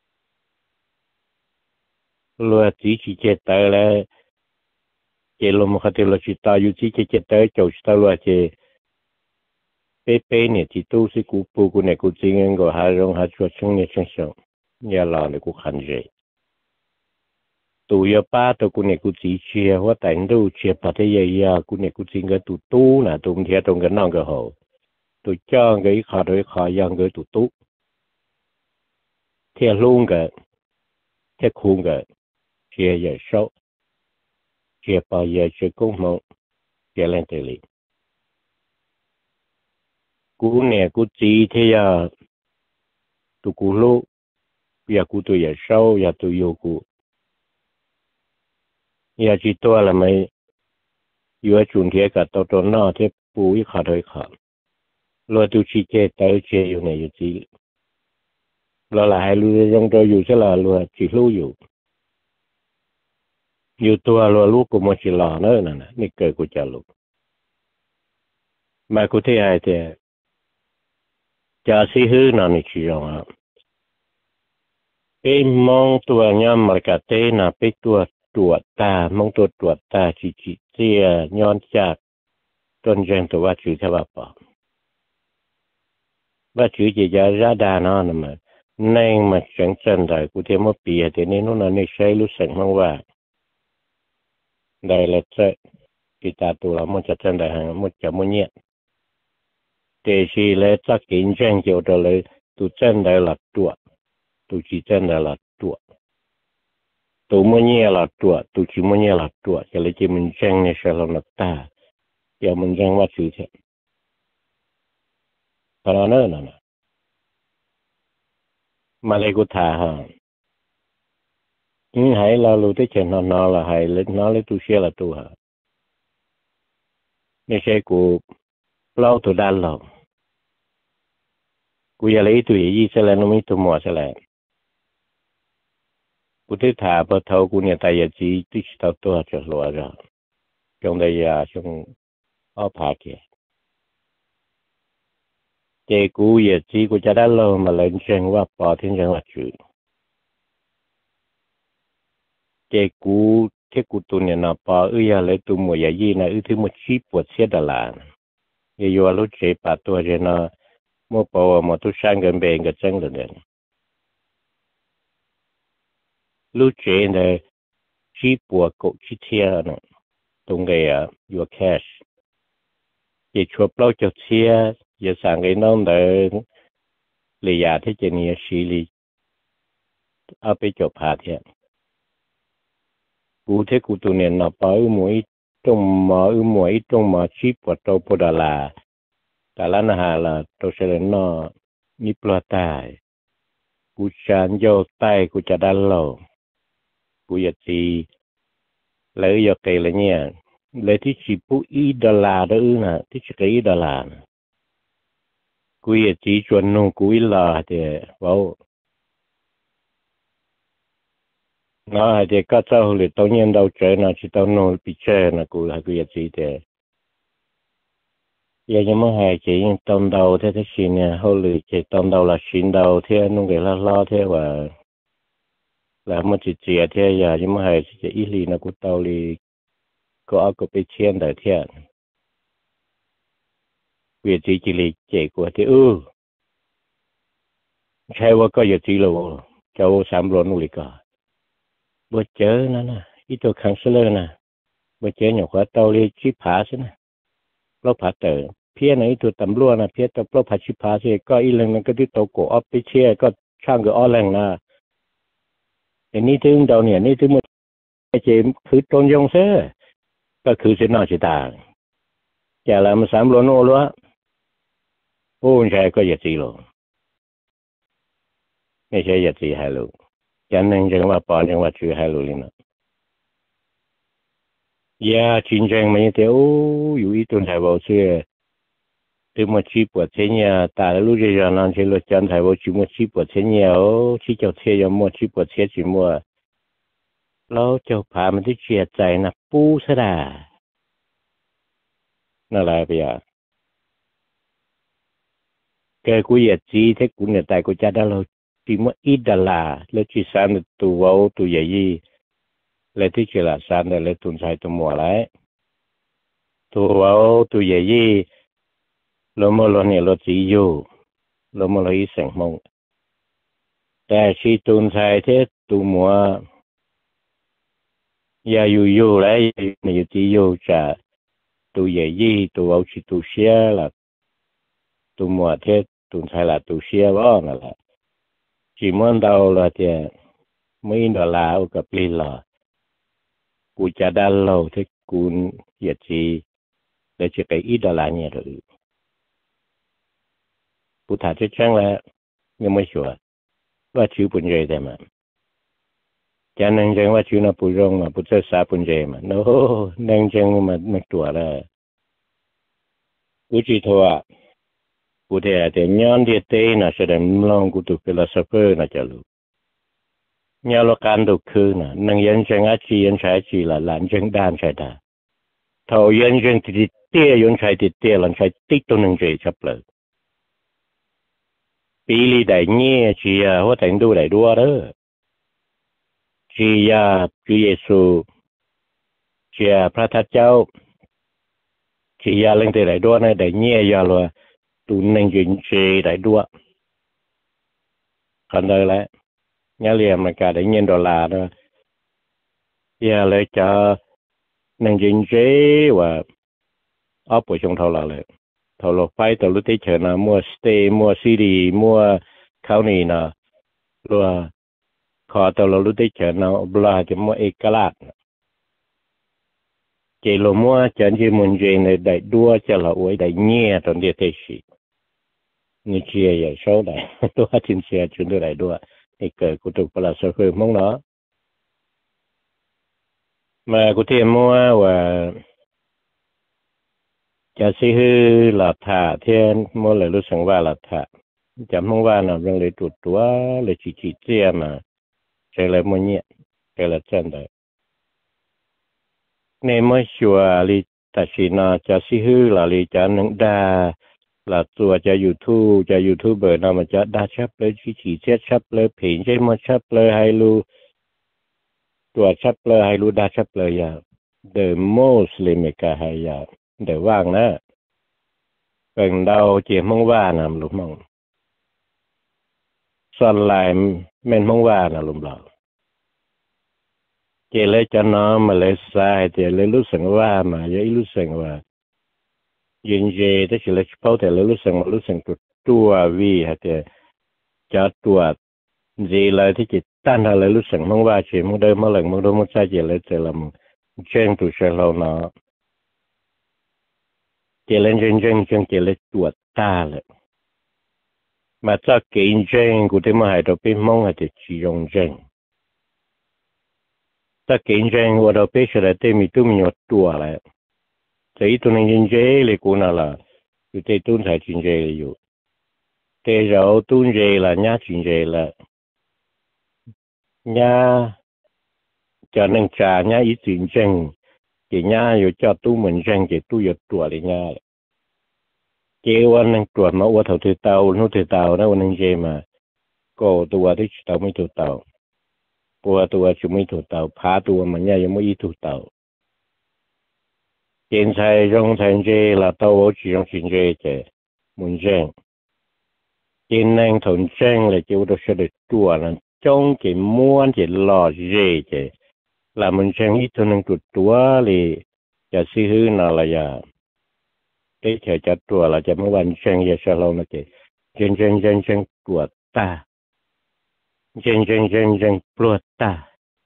落只是接待了，接了么？他的落去打有只接接待就是到落去。bé bé này thì tôi sẽ cụ bù cụ này cụ chính của hai rong hai chuột chung này chung chung nhà lò này cụ khăn dễ tôi giờ ba tôi cụ này cụ chỉ chia hóa thành đâu chia bắt thế gì à cụ này cụ chính cái tụ tu là tôi theo trong cái nòng cái hồ tôi cho cái khó đối khó yang cái tụ tu theo luôn cái theo khuôn cái chia giờ số chia bao giờ chia công mộng chia lên tới liền cú nè cú chỉ thế à tụ cú lô giờ cú tụ giờ sau giờ tụ yêu cú giờ chỉ toa là mấy yêu chuẩn thế cả tàu tàu nọ thế bù ít khó thôi khó lo tụ chỉ chơi tới chơi yêu này yêu chỉ lo là hai lưu trong đó yêu sẽ là lo chỉ lưu yêu yêu toa lo lưu của một chỉ lò nữa nè nè nị cười của cha lưu mà cú thế ai thế cha sĩ hư nào nị chỉ rồi à cái mong tua nhom mà cả thế là cái tua tua ta mong tua tua ta chỉ chỉ tia nhon chặt tôn dân tua chữ theo bà bỏ và chữ chỉ ra ra đà nó mà nên mà chẳng chân đời của thêm một bìa thì nên nó là nên xây lúc sẵn mong qua đây là chơi cái ta tụ là một chân chân đời hàng một chấm một nhẹ để chỉ lấy chắc kiến chân kiểu đó lấy tụ chân đời là tua tụ chỉ chân đời là tua tụ một nhẹ là tua tụ chỉ một nhẹ là tua cho lấy chỉ mình chân này sẽ là ta giờ mình chân qua chữ thế đó nữa nè mà lấy cái thà ha nhưng hãy là lưu tới chuyện nó nó là hãy lấy nó lấy tu sửa là tu ha nên sẽ của lâu tu đan lòng của giờ lấy tu gì sẽ là nó mới tu mò sẽ là của tới thà bắt đầu của nhà tài gì tí tao tu cho lúa rồi trong đây à trong ở phá kia cái cú giờ chỉ của cha đã lâu mà lên trên qua bỏ thiên chân là chữ cái cú cái cú tu này nó bỏ ư ya lấy tu mua gì này ư thứ một chi bột xe đà là giờ giờ lúc chế bà tu rồi nó mua bỏ mà tu sang gần bên cái chân rồi nè lúc chế này chi bột cậu chi thia nè tung cái à your cash giờ chụp lâu cho thia giờ sang cái nón để lì giả thế chỉ nhiều xí lì ở bên chỗ phá thế cụ thể cụ tu này nó bảo mỗi trong mà mỗi trong mà chip và trong bộ đà là đà là hà là tôi sẽ lên nó như plot tài cụ chán vô tay cụ chả đa lâu cụ giờ thì lấy giờ cây là nhẹ lấy thì chỉ phụ ý đà là đó nè thì chỉ cái đà là cụ giờ chỉ chuẩn nông cụ ý là thì vào nó thì các cháu thì tao nhiên đâu chơi nó chỉ tao nói bị chơi nó cụ hay cụ gì thế giờ nhưng mà hai chị tông đầu thế thế xin nè hồi lì chị tông đầu là xin đầu thế nó cái là lo thế và là một chị chị thế giờ nhưng mà hai chị ít lì nó cũng tàu lì có có bị chen đời thế vì chị chỉ lì chị của thế ưใช่ว่าก็อย่าจีโร่เจ้าสามร้อยนู่นเลยก็บ่เจอนั่นน่ะอีตัวคังเซเลอร์น่ะบ่เจออย่างว่าเตาเลยชิผาซะนะเราผาเตอเพี้ยไหนตัวตำรวจน่ะเพี้ยตัวเราผาชิผาสิก็อีเรื่องนั้นก็ที่ตัวโกออฟไปเชียก็ช่างก็อ้อแรงน่ะอันนี้ถึงเดาเนี่ยนี่ถึงมันเจมคือต้นยงเซ่ก็คือเส้นนอกสิตาอย่าละมันสามร้อยนู่นละโอ้ใช่ก็อย่าจีโร่ไม่ใช่อย่าจีให้ลูกยันนึงจังว่าปอนจังว่าชื่อให้ลูกเลยนะยาชินจังมันยังเดียวอยู่อีตุนไทยบอกเชื่อถึงมาชีปวดเทียตาลูกจะยังนั่งเชื่อจันไทยบอกชิมาชีปวดเทียโอ้ชีเจ้าเทียยังมัวชีปวดเทียชิมัวแล้วเจ้าพามันที่เชียใจนะปูซะด่านั่นแหละพี่อ่ะแกกูอยากจีถ้ากูเนี่ยตายกูจะได้เราจีมัวอีดาลาแล้วจีสานตัวว้าวตัวใหญ่ยี่เลยที่เชื่อสานเลยตุนใช้ตัวมัวไรตัวว้าวตัวใหญ่ยี่เราเมื่อเราเนี่ยเราจีอยู่เราเมื่อเราอีแสงมองแต่ชีตุนใช้เทตัวมัวอย่าอยู่อยู่แล้วไม่อยู่จีอยู่จะตัวใหญ่ยี่ตัวว้าวชีตัวเชี่ยละตัวมัวเทตุนใช้ละตัวเชี่ยว่านั่นแหละchỉ muốn đâu là thì mấy đô la ở cái pli làกูจะได้เราที่กูอยากจีแล้วจะไปอีดอลลาร์เนี่ยหรือกูถามจะช่างแล้วยังไม่ชัวร์ว่าชื่อปุ่นเจได้ไหมจะนั่งจังว่าชื่อน่ะปุ่นรงอ่ะปุ่นเจ้าสาปุ่นเจมันโน้นั่งจังมันไม่ตัวแล้วกูจีทัวกูเดี๋ยวเดี๋ยวย้อนเดี๋ยวเต้น่ะแสดงลองกูถูกฟิโลโซเฟอร์น่ะจะรู้เนี่ยเราการดูคือน่ะนั่งยันจังอาชียันใช้ชีละหลานจังด้านใช้ได้ถ้ายันจังติดเตี้ยยันใช้ติดเตี้ยหลังใช้ติ๊กตัวหนึ่งเฉยชับเลยปีลีได้เนี่ยชียว่าแต่งดูได้ด้วยเด้อชียาพระเยซูชียพระทัตเจ้าชียาเล่นแต่ได้ด้วยนะได้เนี่ยยาเลยตัวหนึ่งยินเฉยได้ด้วยคันเลยแหละเนี่ยเรียกมันก็ได้เงินดอลลาร์นะยาเลยจะหนึ่งยินเฉยว่าเอาไปชงเท่าไหร่เลยเท่าเราไฟตัวรุ่ที่เชิญนะมัวสเตย์มัวซีดีมัวเขานี่นะรัวขอตัวเรารุ่ที่เชิญนะบลาจะมัวเอกลักษณ์เจโลมัวจะยืมมุนเจในได้ดัวจะละอวยได้เงี้ยตอนเดียเทชีนี่เชียร์อย่าโชว์ได้ตัวจินเชียร์จุนได้ด้วยนี่เกิดกุตุปลาสะเคือมองเนาะมากุเทียมัวว่าจะซื้อหลับถ่าเทียนมัวเลยรู้สึกว่าหลับถ่าจำมองว่าน่ะยังเลยตุดตัวเลยจีจีเจียมาใช่เลยมัวเนี่ยใช่เลยจันได้ในเมื่อชัวลิตัดสินาจะซื้อหลับลิจะนึกได้หลับตัวจะยูทูบจะยูทูบเบอร์น่ะมันจะได้ชับเลยจีจีเจียชับเลยเพลงใช่มาชับเลยให้รู้ตัวชับเลยให้รู้ได้ชับเลยอย่าง the most เลยไม่กล้าให้ยาเดี๋ยวว่างนะเป็นเราเจียมมองว่านะลุงมองส่วนลายแม่นมองว่านะลุงเราเจเลยจะน้อมมาเลยสายเจเลยรู้สึกว่ามาเยอะรู้สึกว่ายินเจแต่เฉลยเฉพาะแต่เลยรู้สึกมารู้สึกตัวตัววีฮะเจจะตัวเจเลยที่จิตตั้งอะไรรู้สึกมองว่าเฉยมองเดิมมาหลังมองดูมองใจเจเลยเจลำเชิงตัวเชลเราเนาะเจริญเจริญเจริญเจริญเจริญตัวตาเลยมาจากเกณฑ์เจริญกูที่มาให้เราไปมองให้จะจียงเจริญจากเกณฑ์เจริญว่าเราไปเฉลยเต็มมีตัวมีตัวอะไรแต่อีตัวนึงเจริญเจริญเลยกูน่ะล่ะอยู่ที่ตุ้นใส่เจริญเจริญอยู่แต่เราตุ้นเจริญละญาเจริญเจริญละญาจะนั่งจ่าญาอีเจริญเจริญเจียญาอยู่เจ้าตู้เหมือนเจริญเจียตู้อยู่ตัวเลยญา chếวันนึงตรวจมาว่าเท่าที่เตาโน้ตที่เตานะวันนึงเจมาก็ตัวที่เตาไม่ถูกเตาปัวตัวจะไม่ถูกเตาพาตัวมันเนี่ยยังไม่ถูกเตาเจนใช้ยงใช้เจละเตาว่าจียงชินเจเจมุนเจงเจนนั่งถนเจงเลยเจ้าตัวเสด็จตัวนั้นจงเจม้วนเจหล่อเจเจละมุนเจงอีตัวนึงตัวตัวเลยจะซื้อนาลายาได้เฉยจัดตัวเราจะเมื่อวันเชงเยชเรานะเจเจนเจนเจนเจนปวดตาเจนเจนเจนเจนปวดตา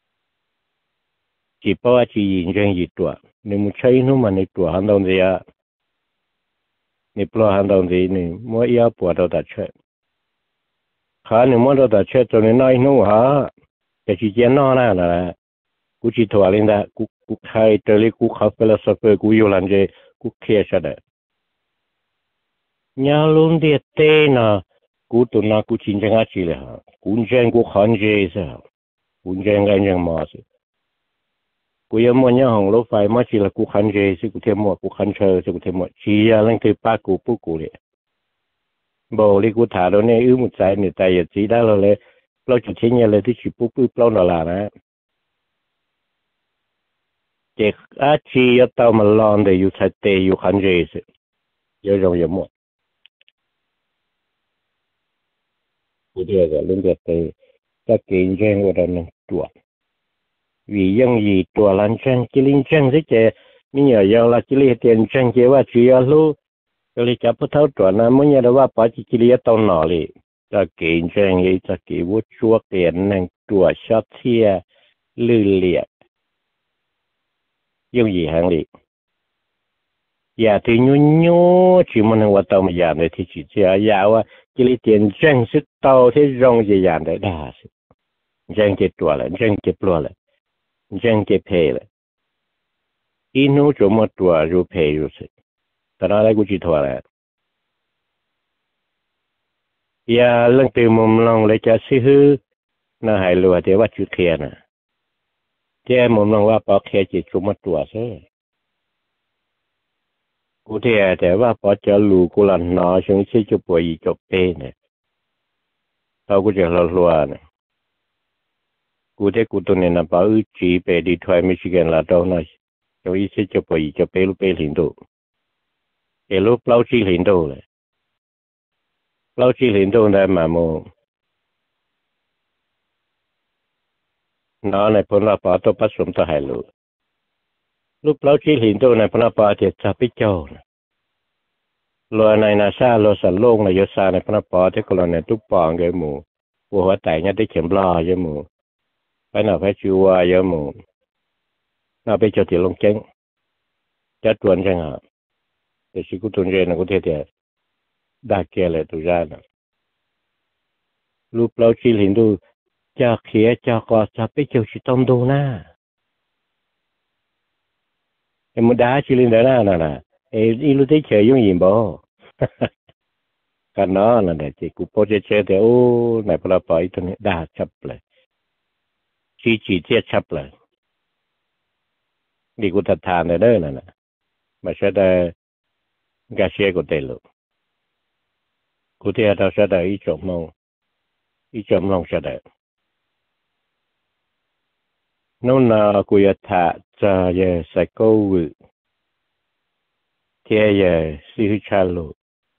จีบว่าจียิงเจนยีตัวนี่มุใช้นู่มันในตัวหันดงเดียนี่ปลอหันดงดีนี่มัวยาปวดเราตัดเชือกขานี่มัวเราตัดเชือกตัวนี้น้อยนู่ฮะจะจีเจนนอน่ะนะกูจีถวายลินดากูกูใครเตลิกูขับเปลสเปกูอยู่หลังเจกูเคลียร์ซะเด้nhà luôn đi tê na cú tụi na cú chín chẳng chỉ là cú chân cú khăn dễ sao cú chân cái chân mà sự cú yếm mua nhà hàng lô phải mà chỉ là cú khăn dễ sự cú thêm một cú khăn chờ sự cú thêm một chỉ là lên từ ba cú bút cú đấy bầu đi cú thả đó này ư một trái này tay giờ chỉ đã rồi lâu chỉ thế nhà là thì chỉ bút bút lâu nào là nè chỉ á chỉ ở tao mà lon để yêu thay tê yêu khăn dễ sự giờ rồi giờ một cụ thể là liên kết tới các kiến trang của đàn tuổi vì dân gì tuổi lan trang chỉ liên trang rất trẻ mình nhớ giờ là chỉ liên tiền trang chỉว่าchỉ là lu cái chấp bắt đầu tuổi nào mới nhớว่าbảo chỉ chỉ liên tao nọ li các kiến trang ấy các kiến vô chúa tiền năng tuổi sát thia lư liệt dân gì hàng li giờ thì nhú nhú chỉ muốnว่าtao mà giờ này thì chỉ chỉ giờว่าchỉ lấy tiền chân sức tao thế rong gì dạng đấy đa sự chân cái tua lại chân cái plua lại chân cái phe lại inu chỗ mà tua rồi phe rồi sự ta nói lại cũng chỉ thôi lại giờ lần từ mồm lòng lấy cho sư hư nó hay lùa thì bắt chữ kia nè thì mồm lòngว่าbảo kia chỉ chỗ mà tua thôi cụ thể thìว่าbảo cho lù của lần nó chúng sẽ chụp bồi chụp phe nè tao cũng chỉ là lùa nè cụ thể cụ tôi này là bảo chỉ về đi thuê Michigan là đâu này cho ý sẽ chụp bồi chụp phe lúc phe liền độ cái lúc lâu chỉ liền độ này lâu chỉ liền độ này mà mồ nó này phân là bảo tôi bắt súng tôi hay lù lúc lâu chỉ liền độ này phân là bảo thì chả biết châu nè lùa này là xa lùa sẵn lông là do xa này phân là bảo thì còn này túc bòn cái mù của hóa tài nhất để chém lo với mù phải nào phải chịu qua với mù nào bây giờ thì lông chén chắc tuần chẳng hạn để chỉ có tuần rồi nó có thể thì đa kia lại tụi ra nè lúc lâu chỉ liền đu cho khía cho qua cho bây giờ chỉ tông đu na em muốn đá chỉ liền đó na nè nè em lúc đấy chơi giống gì bỏ cái nó là để chỉ cụ bố chơi chơi thì ô này phải là bỏ ít thôi đa chấp lại chỉ chỉ chia chấp lại đi cụ thật thà này đó nè nè mà sẽ là gà xe của tây lộ cụ thể là sẽ là ít chồng mông ít chồng mông sẽ là nó là cụ thà cho về sai câu thì về siêu cha lộ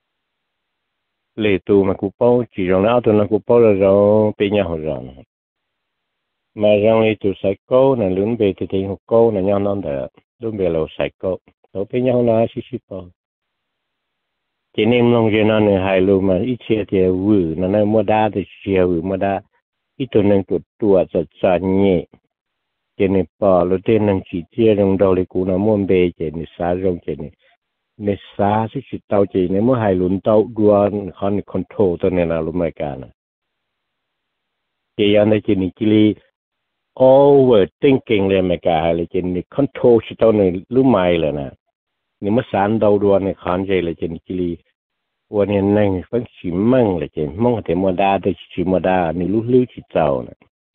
lệ tù mà cụ bao chỉ rằng áo tụi nó cụ bao là rồi bây nhau rồi mà rằng lệ tù sai câu là lớn về thì thì học câu là nhau non được lớn về là sai câu rồi bây nhau là xí xí bao chỉ nên lòng gì nó này hay luôn mà ít xe thì vừa nó này mua đá thì xe vừa mua đá ít tụi nó tụt tua giật giật nhẹ chỉ nên bỏ rồi tên nó chỉ chia trong đầu thì cụ nó mua về chỉ nên xả rong chỉ nênในซาสิสิเตาจีในเมื่อหายหลุนเตาดวนคอนคอนโทรตัวเนี่ยนะรู้ไหมกันนะเจียนในจีนิจิลี over thinking เลยไหมกันเลยจีนี่คอนโทรสิเตาเนี่ยรู้ไหมเลยนะนี่เมื่อสารเตาดวนในคอนใจเลยจีนิจิลีวันนี้นั่งฟังชิมมั่งเลยจีมั่งแต่โมดาแต่ชิโมดานี่รู้ลื้อสิเตานะ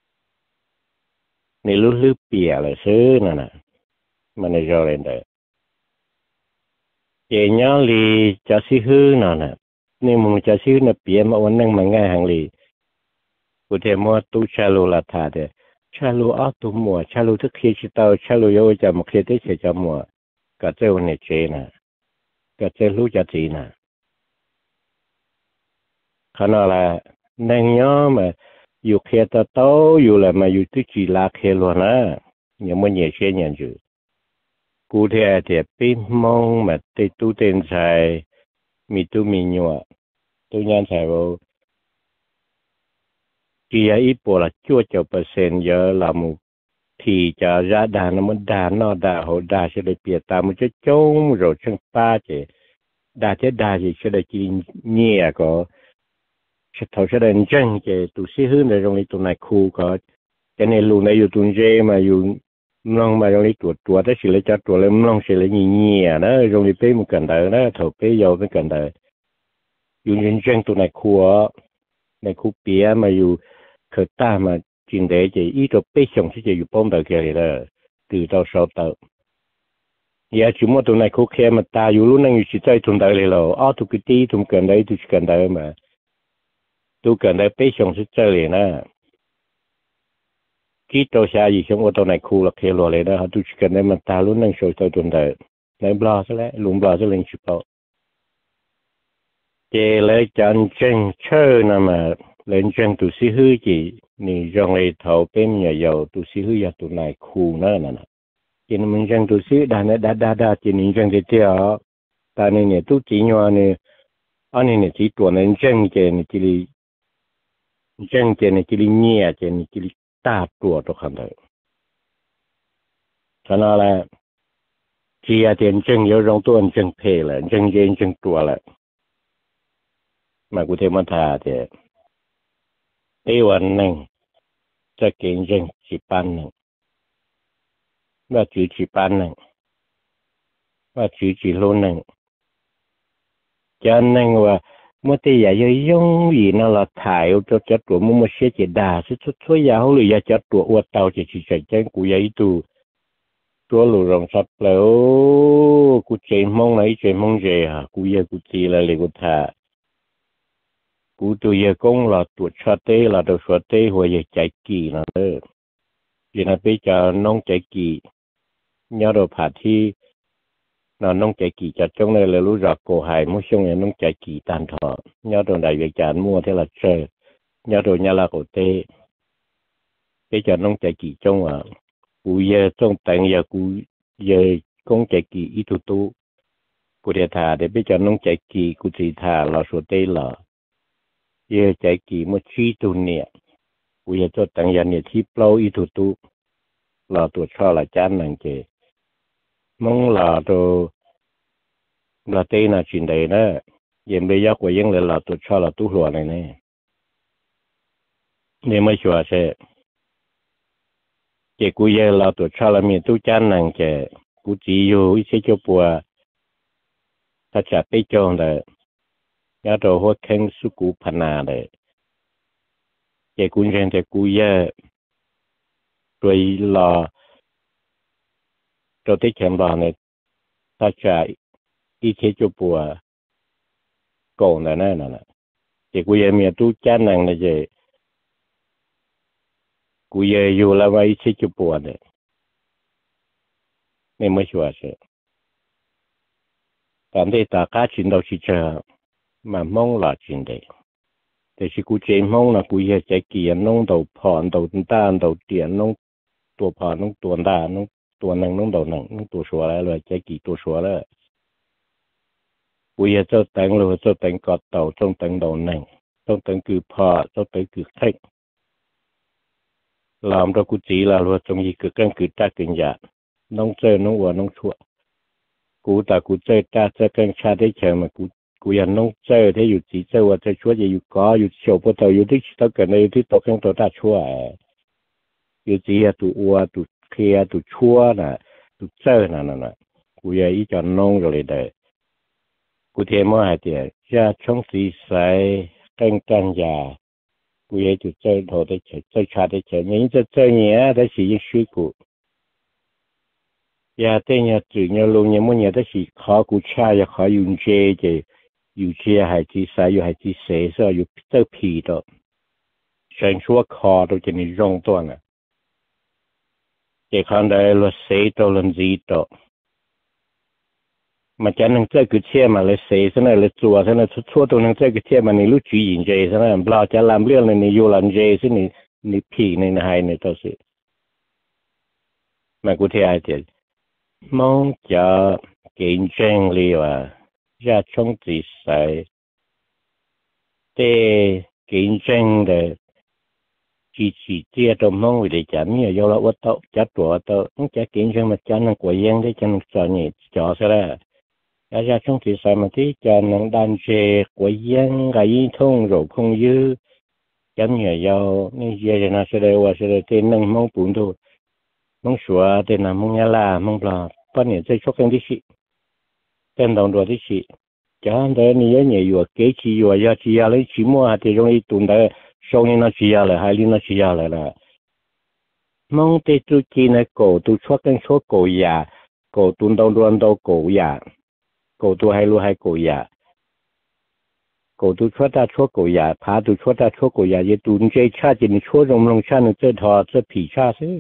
นี่รู้ลื้อเปียเลยซื้อน่ะนะมันในจอเรนเดอร์ chế nhớ lì cho xí hư nào nè nên muốn cho xí hư nó bịa mà vẫn năng mà ngay hàng lì cụ thể mua tu cha lô là thà để cha lô ở tu mua cha lô thức khi chỉ tao cha lô yêu cho một khi tới sẽ cho mua cả chế vấn đề chế nè cả chế lú cho gì nè khả năng là năng nhớ mà dù khi ta tao dù là mà dù tự chỉ là khi luôn á nhưng mà nhiều chế nhận chứ cụ thể thì bên mong mà tây tu tên sai mi tu mi nhua tu nhân sai vô chỉ là ít bộ là chua cho percent giờ là một thì cho ra đà nó muốn đà nó đà hồ đà sẽ được biệt ta một chút trống rồi chân ba chứ đà chứ đà gì sẽ được chỉ nhẹ có sẽ thầu sẽ được chân chứ tu sĩ hơn là trong tụ này khu có cái này luôn này tụ dê mà dùng long mà trong tụ tụ đó chỉ là cho tụ lên long sẽ là nhẹ nhẹ đó trong bé một cần đời đó thầu bé giàu với cần đời dùng chân tụ này khu này khu bia mà dùng khởi ta mà chuyện đấy chỉ ít cho bé xong thì chỉ bông đầu kia là từ đầu sau đầu giờ chúng mà tụi này khó khăn mà ta dù lúc này chỉ chơi tụi đời là ở tụi cái tí tụi cần đấy tụi cần đấy mà tụi cần đấy bé xong thì chơi liền nè khi tụi xa gì xong tụi này khu là kia rồi liền đó tụi cần đấy mà ta lúc này sôi chơi tụi đời này blo sẽ lấy luôn blo sẽ lên chụp bao chỉ lấy chân chân chơi nè mà lên chân tụi sĩ hư chỉ ni trong này thầu bên nhà giàu tụi sĩ hư ya tụi này khu nữa nè chỉ mình chân tụi sĩ đã đã đã đã chỉ mình chân cái tiêu ta này nè tụi chỉ nhau nè anh này nè chỉ tụi nên chân cái nè chỉ li chân cái nè chỉ li nhẹ cái nè chỉ li ta tụi đó không được cho nên là chỉ là tiền chân yếu trong tụi anh chân phê là chân cái chân tụi là mà cụ thể mà thà thì đâyวันหนึ่งจะเก่งจังจีปันหนึ่งว่าจีจีปันหนึ่งว่าจีจีโลหนึ่งจะหนึ่งว่าเมื่อที่อยากจะย่งอีนั่นเราถ่ายจะจัดตัวมุ่งมาเสียจีดาสุดสุดช่วยยาวหรืออยากจัดตัวอวดเตาจะจีใจแจ้งกูอยากตัวตัวหลุดรองซับแล้วกูเจมองไหนเจมองเจฮะกูอยากกูจีอะไรเลยกูถ่ากูตัวเยกงเราตัวชาเต้เราตัวชาเต้หัวใหญ่ใจกี่นะเด้อยีน่าไปจะน้องใจกี่ย้อนเราผ่าที่น้องน้องใจกี่จะจ้องในเลยรู้จักโกหายมุ่งช่วงนี้น้องใจกี่ตันทอย้อนโดนได้วิจารณ์มั่วที่เราเจอย้อนโดนยาลาโกเต้ไปจะน้องใจกี่จ้องว่ากูเยจ้องแต่งยากูเยกงใจกี่อีทุตุกูเดียธาเดี๋ยวไปจะน้องใจกี่กูจีธาเราชาเต้เราเยใจกี่มั่วชี้ตุนเนี่ยกูจะจดตั้งยันเนี่ยที่เปล่าอีทุตุเราตัวชอบละจานนั่งเจมองเราตัวเราเต้น่ะชินได้นะยังไม่ยากกว่ายังเลยเราตัวชอบเราตู้หัวเลยเนี่ยเนี่ยไม่ชัวร์ใช่เจกูเยเราตัวชอบเรามีตู้จานนั่งเจกูจีอยู่อีเชจปัวถ้าจะไปจองเลยยาตัวหัวแข็งสุกุพนาเลยเจกูเรียนเจกูเยโดยรอตัวที่เขียนบอกเนี่ยถ้าจะอีเชจปัวโกงแต่แน่นอนเจกูเยมีตู้จานนั่งเลยเจกูเยอยู่แล้วว่าอีเชจปัวเนี่ยไม่ไม่ชัวร์ใช่การที่ตาก้าชินเราชิเชอมามองหล่อชินเดแต่สิกูเจมองนะกูเยใจเกียนน้องเดาผ่อนเดาต้านเดาเตียนน้องตัวผ่อนน้องตัวด้าน้องตัวหนึ่งน้องเดาหนึ่งน้องตัวชัวแล้วเลยใจกี่ตัวชัวแล้วกูเยเจ้าแต่งเลยเจ้าแต่งกอดเต่าจ้องแต่งเดาหนึ่งต้องแต่งคือพอเจ้าแต่งคือเท่งลามเรากูจีลาลัวจงยีคือกันคือตากินยาน้องเจอน้องวัวน้องชั่วกูแต่กูเจอตาเจอกันชาได้เฉยมากูกูยังน้องเจอที่อยู่จีเจอว่าจะชั่วจะอยู่ก้ออยู่เฉียวพอเต่าอยู่ที่เต่าเกิดในที่ตกยังตัวตาชั่วอยู่จีอะตัววัวตัวเคลียตัวชั่วน่ะตัวเจอน่ะน่ะกูยังอีจอนน้องอยู่เลยเด้อกูเทมั่วหายเดียจะช่องสีใสกันกันยากูยังจุดเจอโถได้เฉยเจอชาได้เฉยยังจะเจอเนี้ยได้สียิ่งช่วยกู ya tên nhà chữ nhà luôn nhà muốn nhà đó chỉ khó cụ cha ya khó dùng chê chứ dùng chê hay chỉ sai dùng hay chỉ xế sao dùng tơ pì đó sản xuất khó đó cho nên rong toàn à chỉ còn đây là xế đó là gì đó mà chẳng năng chơi cái chê mà là xế thế này là chùa thế này chua tôi năng chơi cái chê mà này lúc chú ý chê thế này bao chả làm liêu này này yêu làm chê thế này này pì này hay này đó sự mà cụ thể ai thì mong cho kinh doanh liều à ra trong chỉ sai để kinh doanh de chỉ chỉ chia trong mong vì để chạm nhiều do là ô tô chặt tuổi tô không chả kinh doanh mà chả năng của yên để cho năng cho nhị cho sẽ là ra ra trong chỉ sai mà tí cho năng đan chế của yên cái thông rồi không dư chạm nhiều do nên giờ nó sẽ đều sẽ đều tên năng mong bốn thôi mong sửa tên là mong nhà là mong là bao nhiêu chơi chốt cái gì tên đồng đồ gì gì cho nên nhiều nhiều cái chỉ nhiều giờ chỉ lấy chỉ mua thì容易囤的sau này nó chỉ là hai linh nó chỉ là là mong tê chú chi này cổ tu chốt cái số cổ ya cổ tuần đồng đồng đầu cổ ya cổ tu hai lu hai cổ ya cổ tu chốt ta chốt cổ ya phá tu chốt ta chốt cổ ya ye tuần chơi cha chỉ ni chốt rong rong cha nó chơi thọ chơi phỉ cha chứ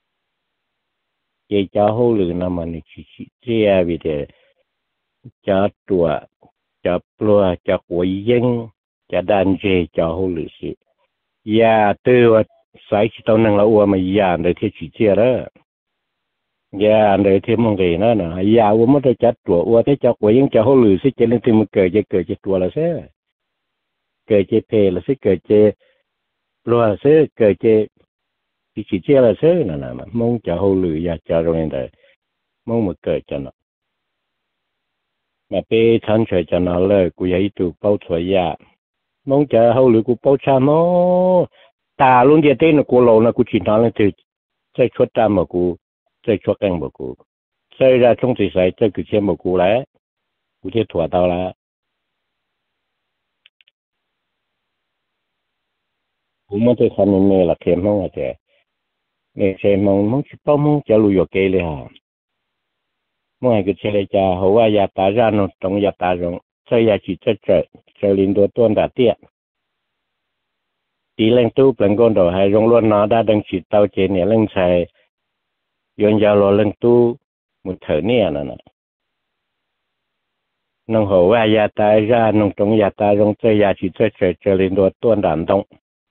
ye cha hậu lử nằm mà ni chỉ chỉ chơi vì thế cha tua cha plua cha cổ yên cha đan chơi cha hậu lử gì ya từ sai chỉ tao năng là ua mà ya để thế chỉ chơi đó ya để thế mong gì nữa nè ya ua mất cha tua ua thế cha cổ yên cha hậu lử gì chơi lên thì mình cười chơi cười chơi tua là thế cười chơi phê là thế cười chơi plua là thế cười chơi chỉ chỉ chơi là thế nè nè mong cha hậu lử ya cha rồi này mong một cười cho nó mà bé thân chơi cho nó là cũng vậy tụ bao tuổi ya mong chờ hậu lửa của bao cha nó ta luôn địa tên là của lầu là của chỉ nói là từ chơi chuột ta mà của chơi chuột căng mà của chơi ra trong thì sai chơi cứ chơi mà của lại của chơi thua tao là cũng muốn chơi khăn mê là kém không à trẻ mẹ chơi mong mong chỉ bao mong chờ lùi vào câyเลยhả mong ai cứ chơi lại cha hậu ai ya ta ra nó trong ya ta rồi chơi ya chỉ chơi chơi chơi liên đua tuôn đã tiệt tí lên tu lần con đồ hay rong luôn nó đã đăng chỉ tao chế nè lên xài yon giao lo lên tu một thở nè nè nè nông hồ ai ya ta ra nông trong ya ta rong chơi ya chỉ chơi chơi chơi liên đua tuôn đàn đông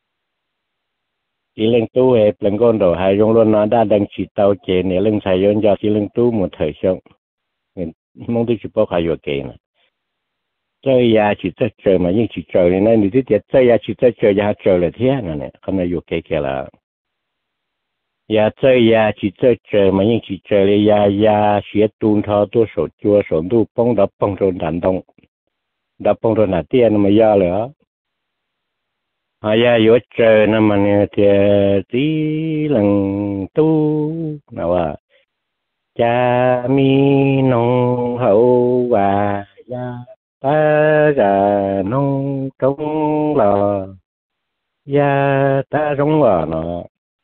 tí lên tu hay lần con đồ hay rong luôn nó đã đăng chỉ tao chế nè lên xài yon giao tí lên tu một thở xong mong tôi chỉ bảo khai vô kề nè chơi ya chỉ chơi chơi mà nhưng chỉ chơi này nên thì tiệt chơi ya chỉ chơi chơi ya chơi là thế này không phải vô kề kề là ya chơi ya chỉ chơi chơi mà nhưng chỉ chơi là ya ya sẽ tuôn thọ tôi số chua số tu bông đập bông rồi đàn đông đập bông rồi là tiền mà ya nữa à ya vô chơi nó mà thì tí lần tu nào à cha mi nông hậu và ya ta ra nông trong lò ya ta trong lò nó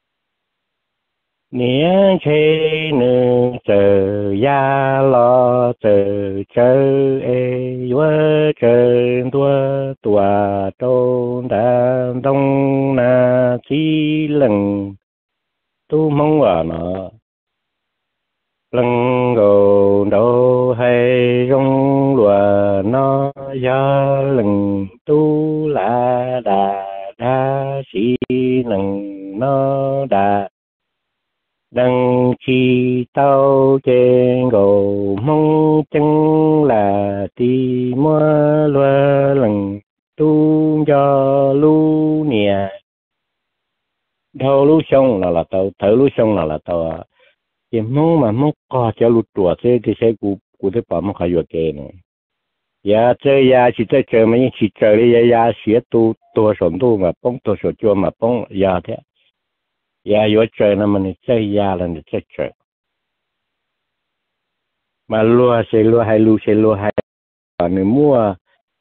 niên chế nữ chờ ya lo chờ chờ e vợ chờ tua tua tôn đàn đông na chi lần tu mong lò nó lần gồ đâu hay rong lùa nó do lần tu la đà đa sĩ lần nó đà đăng chi tao trên gồ mong chân là ti mua lùa lần tu do lu nè đâu lu sông là là tao thở lu sông là là tao à thì mong mà mong có cho lụt tuổi thế thì sẽ cụ cụ thể bảo mong khai vô kề này ya chơi ya chỉ chơi chơi mà chỉ chơi đi ya ya xía tu tu sổn tu mà bông tu sổn chua mà bông ya thế ya vô chơi nó mình chơi ya là mình chơi chơi mà lúa sẽ lúa hay lúa sẽ lúa hay ở nơi mua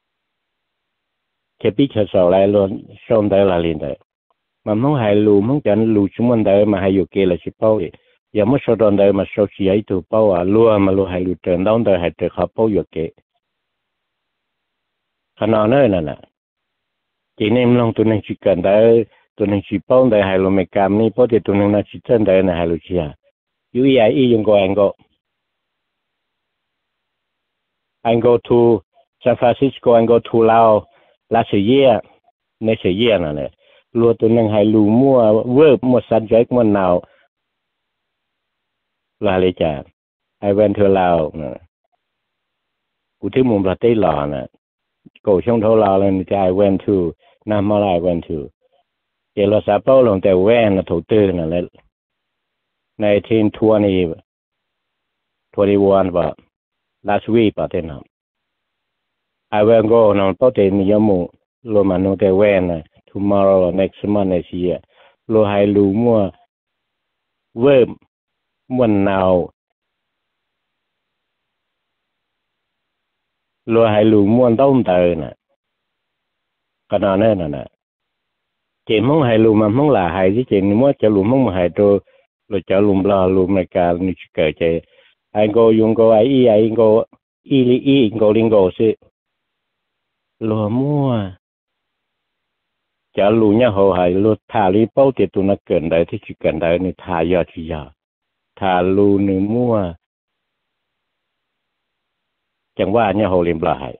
cái biết cho sau lại luôn xong tới là liền đấy mà mong hay lúa mong cho lúa chúng mình đấy mà hay vô kề là chỉ bao giờ mất số đòn đời mà số chỉ ấy tụ bao à lúa mà lúa hay lúa trơn đón đời hay từ khó bao giờ kệ khả năng nữa nè nè chỉ nên lòng tụi mình chỉ cần đời tụi mình chỉ bao đời hay lúa mấy cam ní bao thì tụi mình là chỉ chân đời này hay lúa chi à yêu ý ai dùng go anh go anh go to San Francisco anh go to Lao last year next year nè nè lúa tụi mình hay lúa mua vớt mua sản xuất mua nào là lấy trả I went to Lao nè cụ thể muốn là tây lò nè cổ trong thâu Lao lên thì I went to Nam Mala I went to giờ là sao bao lần tại quen là thủ tư nè là nineteen twenty twenty-one và last week bảo thế nào I will go nó bao tiền nhiều mu lo mà nó tại quen nè tomorrow or next month next year lo hai lú mua vớt mua nào lo hai lú mua đông tờ nè cái nào nữa nè nè chị muốn hai lú mà muốn là hai chứ chị muốn cho lú muốn mà hai trôi rồi cho lú bla lú mấy cái như cái chị anh go dùng go ai y ai go y li y go linh go sự lo mua cho lú nhá hồ hai lú thà li bao tiền tụi nó cần đấy thì chỉ cần đấy thì thà giờ thì giờ thà lú nữa mua chẳng qua nhá hồ liền bla hai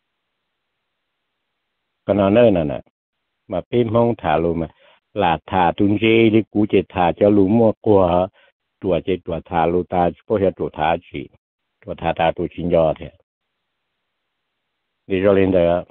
cái nào nữa nè nè mà phim không thả luôn mà là thả tuần dê đi cú chế thả cho lú mua qua tuổi chế tuổi thả lú ta có thể tuổi thả chỉ tuổi thả thả tuổi chín giờ thế đi rồi lên đó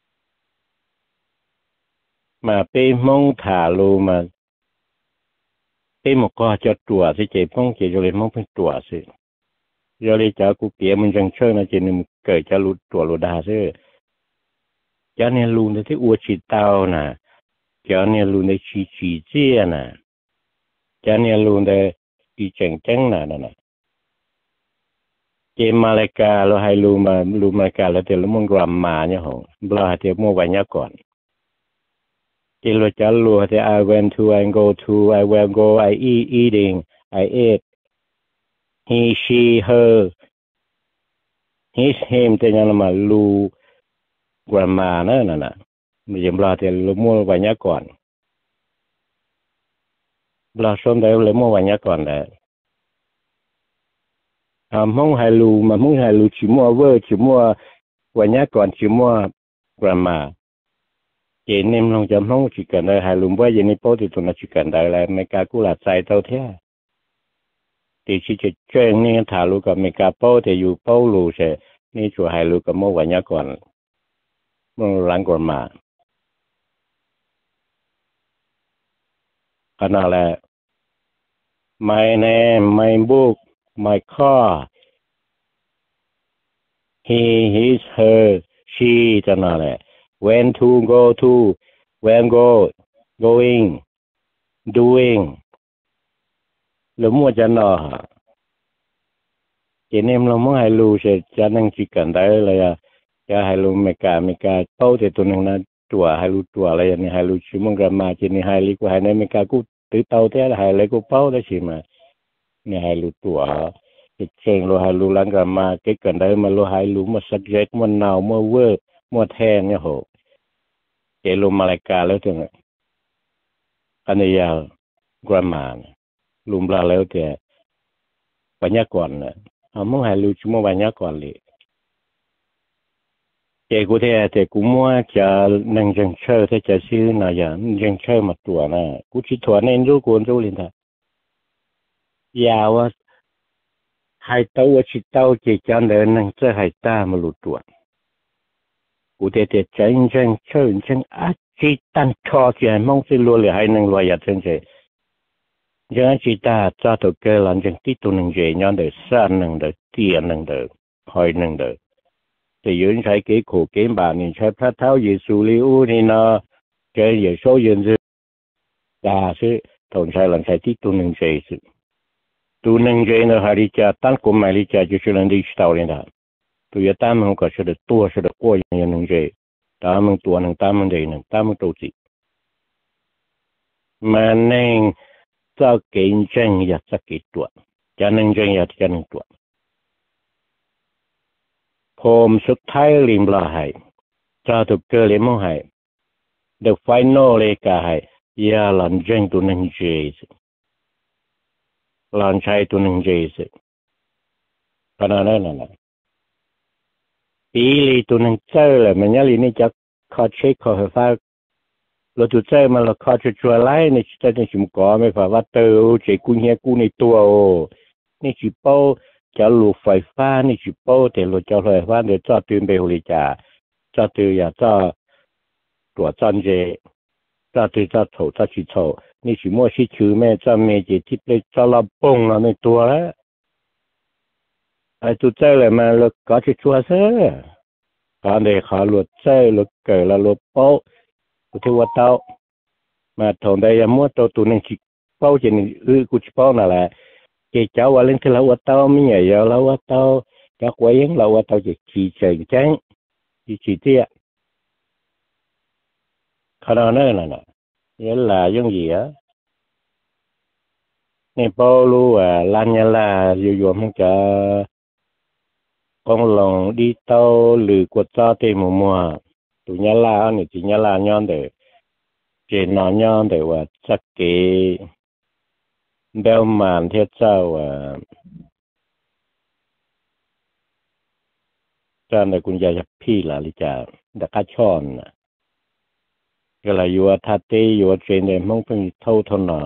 mà phim không thả luôn mà phim một con cho tuổi thì chế không chế rồi lên không phải tuổi gì rồi lên cho cú kia mình chẳng chơi là chế mình cởi cho lú tuổi lú đa chứ cho nên luôn thì uất chỉ tao nè cho nên luôn để chỉ chỉ chia nè cho nên luôn để đi chẳng chẳng nè nè nè cái Malacca lo hay luôn mà luôn Malacca là thì lo muốn grammar nhá hông lo thì mua vài nhá còn cái lo cho lo thì I went to I go to I will go I eat eating I ate he she her his him thì nhá mà lu grammar nữa nè nè mình dùng lo thì lo mua vài nhá còn lo xong đấy lo mua vài nhá còn đấy à mong hai lù mà mong hai lù chỉ mua vơ chỉ mua vài nhá còn chỉ mua grammar chỉ nên lòng chấm không chỉ cần đây hai lù với gì này bao thì tụi nó chỉ cần đây là mấy cái cú là sai tao thế thì chỉ chỉ chuyện này thả lù cả mấy cái bao thì dù bao lù sẽนี่ชัวให้ลูกกับโมวันยาก่อนมึงหลังก่อนมาขนาดแหละ my name my book my car he his her she จะนั่นแหละ when to go to when go going doing แล้วมั่วจะนอchỉ nên là muốn hai lù sẽ cho nên chỉ cần đấy là cho hai lù mấy cả mấy cả bao thì tụi nó chùa hai lù chùa là như hai lù chỉ muốn làm mà chỉ nên hai lù của hai này mấy cả cũng tự tao thế là hai lù của bao đấy chỉ mà như hai lù chùa cái chuyện lù hai lù làm làm mà cái cần đấy mà lù hai lù mà subject mà nào mà word mà thèn như hồ cái lù mà lại cảแล้วถึงอันนี้ยาว grammar ลมลาแล้วแต่ปัญญากรน่ะà muốn hai lưu chúng mua nhá còn lì cái cụ thể thì cũng mua cho năng dân chơi thì cho xí nào giờ dân chơi mặt tuổi nè cụ chỉ tuổi nên rú cuốn rú lên thôi giàu hai tàu chỉ tàu chỉ cho nên năng chơi hai ta mà lụt tuổi cụ thể thì chân chân chơi chân á chỉ tan cho chỉ mong xin luôn là hai năng loại vật chân chơi giờ chỉ ta cho tụi cái làm chân tí tụi năng dễ nhon để san năng để tiền năng để hỏi năng để thì dưỡng sai cái khổ cái bà nên sai phát tháo gì xử lý u thì nó cái gì số dân dư là sự thôn sai làm sai tí tụi năng dễ sự tụi năng dễ nó hay đi cha tăng của mày đi cha cho sự lần đi tàu lên đó tụi giờ tam không có sự được tua sự được qua những năng dễ tam mình tua năng tam mình dễ năng tam mình tổ chức mà nên cho kinh doanh ya cho cái tuổi cho nên doanh ya cho nên tuổiผมสุดท้ายริมลาให้จะถูกเกลือมให้เดี๋ยวไฟนอลเลยก็ให้ยาหลังจังตัวนึงเจสหลังใช้ตัวนึงเจสขนาดนั้นนะปีลีตัวนึงเจอเลยมันยังลีนี่จะขอเช็คขอให้ฟ้าเราตัวเจอมันเราขอจะช่วยไล่ในชิดในชิมก่อไม่ฝ่าว่าเตอเจกุนเฮียกูในตัวโอ้นี่ชิโป้จะหลุดไฟฟ้านี่ชิโป้แต่เราจะไฟฟ้าเดี๋ยวจอดตื่นไปหุลิจ่าจอดตื่นอย่าจอดตัวจันเจจอดตื่นจอดโถจอดชิโถนี่ชิมั่วชิชื่อแม่จอดเมจิที่ไปจอดเราปงเราในตัวแล้วไอ้ตัวเจอเลยมาเราก็จะช่วยเสียตอนเด็กเขาหลุดเจอหลุดเกิดแล้วหลุดโป๊ะกูที่ว่าเต้ามาถอนได้ยังมั่วตัวตัวนึงชิโป้จะนี่อือกูชิโป้นั่นแหละเจ้าเจ้าว่าเล่นที่เราว่าเต้าไม่ใหญ่ยาวเราว่าเต้าจะไว้ยังเราว่าเต้าจะขี่เฉยจังขี่ขี่เตี้ยขนาดนั้นน่ะนี่แหละยังยี่อ่ะนี่พอรู้ว่าลานยาลาอยู่ๆมันจะกองหลงดีเต้าหรือกวดจ้าเต็มมัวตัวยาลาเนี่ยจียาลาย้อนเดอเจนอนย้อนเดอว่าสักเกเดลมานเทียเจ้าว่าจานแต่คุณยายจะพี่ละลิจ่าดักข้าช่อนน่ะก็เลยอยู่ว่าทัดเตอยู่ว่าเทรนเดอร์มั่งเพิ่งเท่าทนน่ะ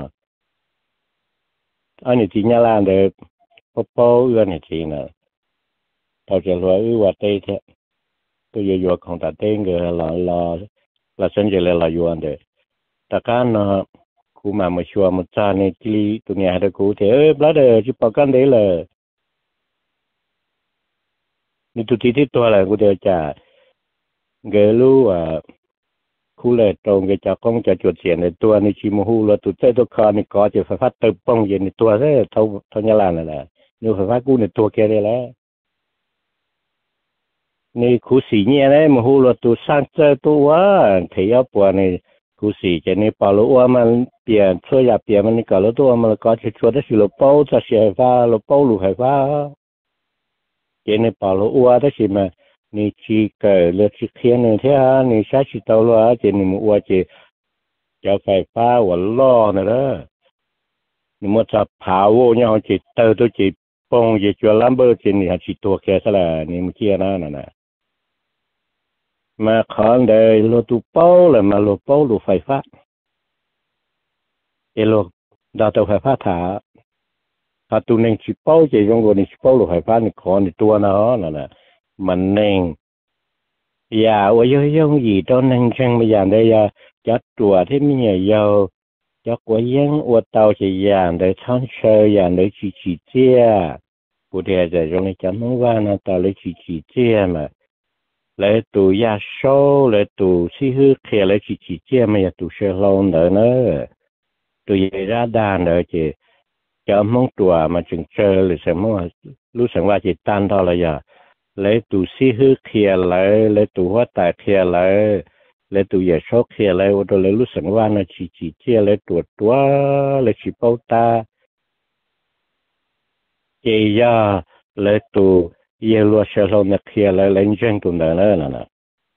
อันนี้จีนยาลาเดอพ่อพ่อเอื้อนเนี่ยจีน่ะเราจะรู้อื้อว่าเตเทตัวอยู่ๆของตาเต้งเกอรอรอเราฉันจะเลยรออยู่อันเดอแต่การน่ะกูมามาชัวมาจ้าในที่ตัวเนี้ยให้กูเถอะบลาเดอร์ที่ปกันได้เลยนี่ตัวที่ที่ตัวอะไรกูเดี๋ยวจะเกลูอ่ะคู่เลยตรงกับจากกล้องจะจดเสียในตัวในชิมหูเราตัวเจ้าตัวคอในกอจะไฟฟ้าเติมป้องเย็นในตัวเท่าเท่าเท่านี้ละนั่นแหละนี่ไฟฟ้ากูในตัวแกได้แล้วนี่คู่สีเนี่ยนะมหูเราตัวสร้างเจ้าตัวว่าเทียบปัวในคู่สีจะในปาโลว่ามันเปลี่ยนช่วยอย่าเปลี่ยนมันในกาลตัวมันก็จะช่วยได้สิเราเป้าจะเสียไฟฟ้าเราเป้าหลุดไฟฟ้าเจในปาโลว่าได้สิมานี่ชีเกิดเลือดชีเขียนเนี่ยที่ฮะนี่ใช้ชีเตาล้อเจนี่มัวเจจะไฟฟ้าว่าล้อนะเด้อนี่มัวจะเผาเนี่ยเจเตอตัวเจปงเจจวนลัมเบอร์เจนี่ฮะชีตัวแค่ซะละนี่มันเกี่ยนะนั่นน่ะมาขอนเดยโลตุเป้าเลยมาโลเป้าโลไฟฟ้าเอโลดาวเตาไฟฟ้าถาถ้าตัวนึงชีเป้าเจยงโกนี่ชีเป้าโลไฟฟ้านี่ขอในตัวนะฮะนั่นน่ะมันเน่งอย่าว่าย่อยๆยี่ตอนนั้นช่างไม่อย่างได้ยาจัดตัวที่มีเยาวจักว่ายังว่าเตาจะอย่างได้ท่อนเชยอย่างได้ชีชีเจียผู้เดียจะตรงนี้จำต้องว่านะตาเลยชีชีเจียมาเลยตัวยาโซ่เลยตัวซีฮือเขียเลยชีชีเจียไม่อยากตัวเชลล์เนอะเนอะตัวยาด้าดานเนอะจีจะมองตัวมาจึงเจอหรือสมมติรู้สึกว่าจีตันเท่าไรยาlấy tụ xí hư kia lấy lấy tụ hóa tài kia lấy lấy tụ giờ số kia lấy ô tô lấy lúc sáng qua nó chỉ chỉ chia lấy tụ tua lấy chỉ bao ta chỉ ya lấy tụ giờ lúc sáng sau nó kia lấy lấy chân tụ nữa nữa nè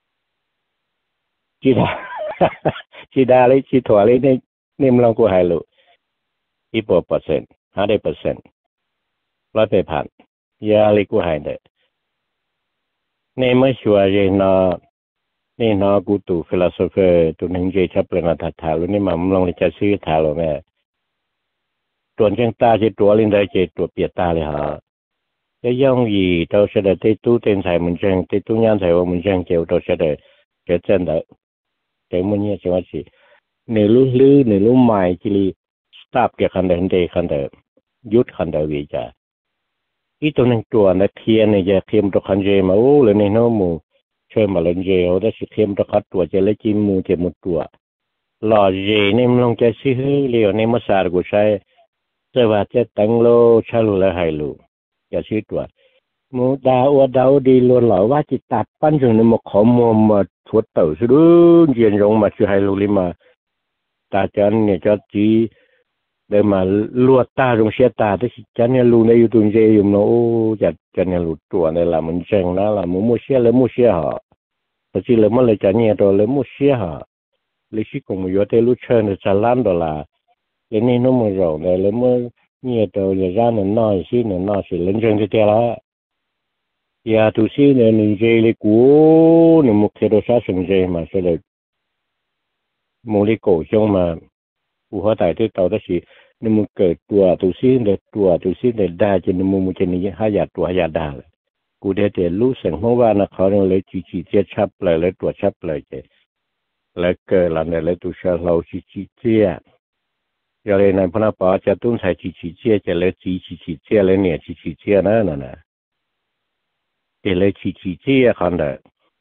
chỉ đa chỉ đa lấy chỉ thua lấy nên nên lòng của hai lụ ít bộ percent hai mươi percentร้อยไปผ่านยาเลยกูหายเด้นี่ไม่ชัวร์เลยนะนี่นะกูตู่ฟิโลโซฟีตัวนึงเจชับเรื่องอัตถาลุนี่มันลองจะซื้อถาลุแม่ตัวเจ้าตาเจตัวลินได้เจตัวเปียตาเลยฮะจะย่องยีตัวเสด็จที่ตู้เต็นใส่เหมือนเจ้าที่ตู้ย่างใส่ว่าเหมือนเจ้าเจ้าตัวเสด็จเจ้าเจ้าเด้อเจ้ามันเนี่ยจังหวะสิเนื้อลุ้ลื้อเนื้อลุ้ใหม่จิลีสตาร์ทเกี่ยคันเดินเดคันเดินยุดคันเดินวิจาอีตัวนึงตัวนักเขียนเนี่ยจะเขียนตัวคันเจมาโอ้เลยในโน้มูช่วยมาเล่นเจเอาได้สิเขียนตัวคัดตัวจะเล่นจิมมูเจมุตัวหล่อเจเนี่ยมันลงจะซื้อเลี้ยวในมาสารกูใช้จะว่าจะตั้งโลชาลูและไฮลูจะซื้อตัวมูดาวดาวดีล้วนหล่อว่าจิตตัดปั้นจนในมาขอมัวมาทวดเต่าซื้อเจียนลงมาซื้อไฮลูลิมาตาจันเนี่ยจะจี để mà lùa ta trong xe ta thì cho nên lùa này tụi dê dùng nó chặt cho nên lùa chùa này là mình chăng nó là muốn mua xe lấy mua xe họ thật sự là mới lấy cho nên rồi lấy mua xe họ lấy sĩ cùng một thế lùa chơi là chả lăn đó là cái này nó mới rồi này lấy mua nhiều rồi là ra nó nói xí nó nói xí lên chân thế là ya tụi xí này mình dê lấy cú nó một cái đồ sát sinh dê mà sẽ là mua lấy cổ trong mà u họ tại tới tàu đó xí nên một cái tua tụi xí để tua tụi xí để đa cho nên một cái này hai giờ tua hai giờ đa cụ để để lú sinh không vào nó khó nó lấy chỉ chỉ chia chấp lại lấy tua chấp lại chứ lấy cái là này lấy tụi sao lâu chỉ chỉ chia giờ này này bọn nó bảo cho tụi sai chỉ chỉ chia cho lấy chỉ chỉ chỉ chia lấy nè chỉ chỉ chia nữa nè nè để lấy chỉ chỉ chia còn đấy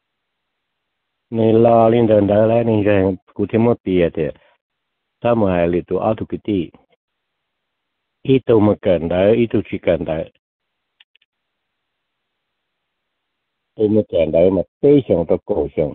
nên lo lên đơn đó lấy nên rằng cụ thêm một tiền thì ta mà hay là tụi auto cái gì ít tụi mà cần đấy ít tụi chỉ cần đấy tụi mà cần đấy mà tế xong tụi cổ xong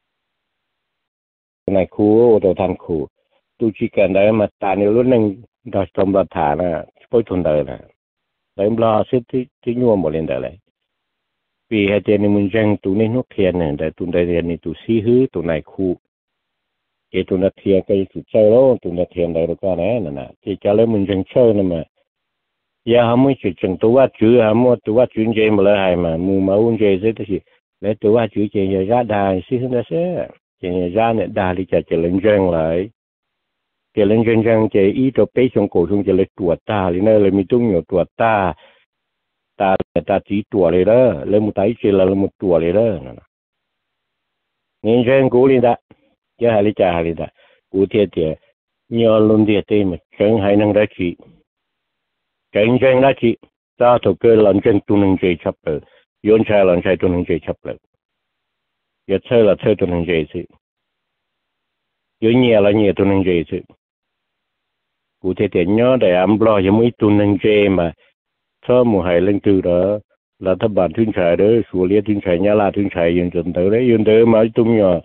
này khu tụi thành khu tụi chỉ cần đấy mà ta nếu lúc này đó trong đó thả nè bôi thuần đời nè đấy lo xếp thì thì nhuộm một lên đời này vì hai tên mình rằng tụi này nó thiền này để tụi này này tụi xí hứ tụi này khu cái tụi nó thiền cái tụi chơi đó tụi nó thiền đấy được cái này nè thì cho lấy mình rằng chơi nè mà giờ họ mới chỉ chừng tụi quá chữ họ mua tụi quá chữ chơi mà lại hay mà mua máu chơi thế thì lấy tụi quá chữ chơi giờ ra đài xí hứ đó sẽ chơi ra này đài đi chơi chơi lên răng lại chơi lên răng răng chơi ít cho bé trong cổ trong chơi lấy tuột ta thì nơi lấy mi tung nhiều tuột ta ta ta chỉ tuộtเลยđó lấy một tay chơi là lấy một tuộtเลยđó nên răng cố lên đó chứ hay là chả hay là cố thiệt thì nhiều luôn thiệt thì mà chẳng hay năng ra chỉ chẳng chẳng ra chỉ ta thuộc cái lần chân tu năng chơi chấp rồi yon chơi lần chơi tu năng chơi chấp rồi giờ chơi là chơi tu năng chơi chứ yon nhiều là nhiều tu năng chơi chứ cố thiệt thì nhớ để am lo cho mấy tu năng chơi mà cho một hai lần từ đó là thằng bạn thuyền chạy đó số liên thuyền chạy nhà là thuyền chạy yên chân tới đấy yên tới mà tung nhỏ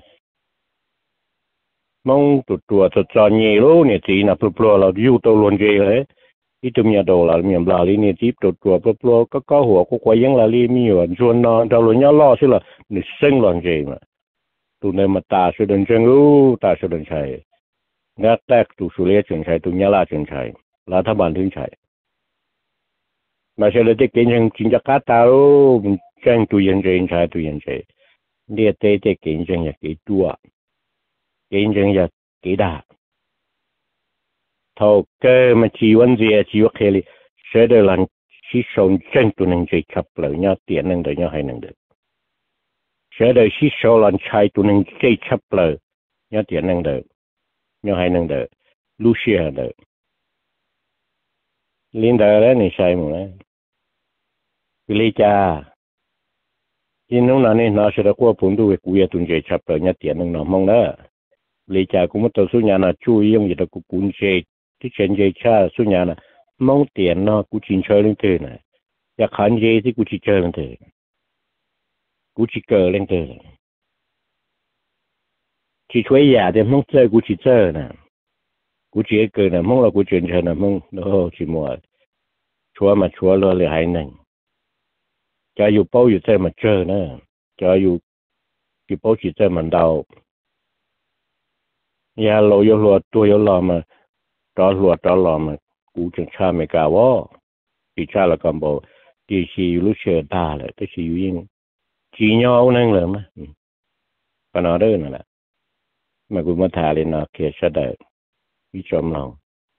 mong tụt tụt tụt cho nhiều luôn nè chỉ là tụt tụt là yêu tôi luôn ghê đấy ít tung nhà đồ là miền Lào đi nè tiếp tụt tụt tụt tụt có cóหัวcó quayยังlà li mi ở chuồn nó đâu luôn nhớ lo chứ là nè sinh luôn ghê mà tụi này mà ta sẽ đừng chân u ta sẽ đừng chạy ngắt tách tụt số liên chân chạy tụt nhà là chân chạy là thằng bạn thuyền chạy mà sẽ là cái cái nhân chính chắc cả tao mình tranh tụi nhân chơi chạy tụi nhân chơi để để để cái nhân là cái tua cái nhân là cái đà thầu cái mà chỉ vấn đề chỉ vấn đề sẽ được làm chỉ sống tranh tụi nhân chơi chấp lời nhau tiền năng được nhau hay năng được sẽ được chỉ số làm chạy tụi nhân chơi chấp lời nhau tiền năng được nhau hay năng được Lucia được liên đời đấy này sai mà đấy lý cha in lúc nào nên nó sẽ được qua phun đuôi cùi tuần chơi chập rồi nhát tiền năng nó mong đó lý cha cũng mất đầu số nhà là chui dùng gì đó cũng cuốn chơi cái chuyện chơi cha số nhà là mong tiền nó cũng chỉ chơi lên thế này ya khán chơi thì cũng chỉ chơi lên thế cũng chỉ cờ lên thế chỉ chơi giả thì mong chơi cũng chỉ chơi nè cũng chỉ cờ nè mong là cũng chuyện chơi nè mong nó chỉ mua chúa mà chúa lo lại hay này cho dù bao nhiêu chơi mà chơi nữa cho dù cái bao nhiêu chơi mà đau ya lo yo lo tôi yo lo mà đó lo đó lo mà cú chừng cha mày cả vó thì cha là cầm bộ thì chỉ lúc chơi ta lại cái chỉ yên chỉ nhau năng lượng mà và nó đấy nữa mà cũng mà thả lên nó kia sẽ đợi đi chậm lòng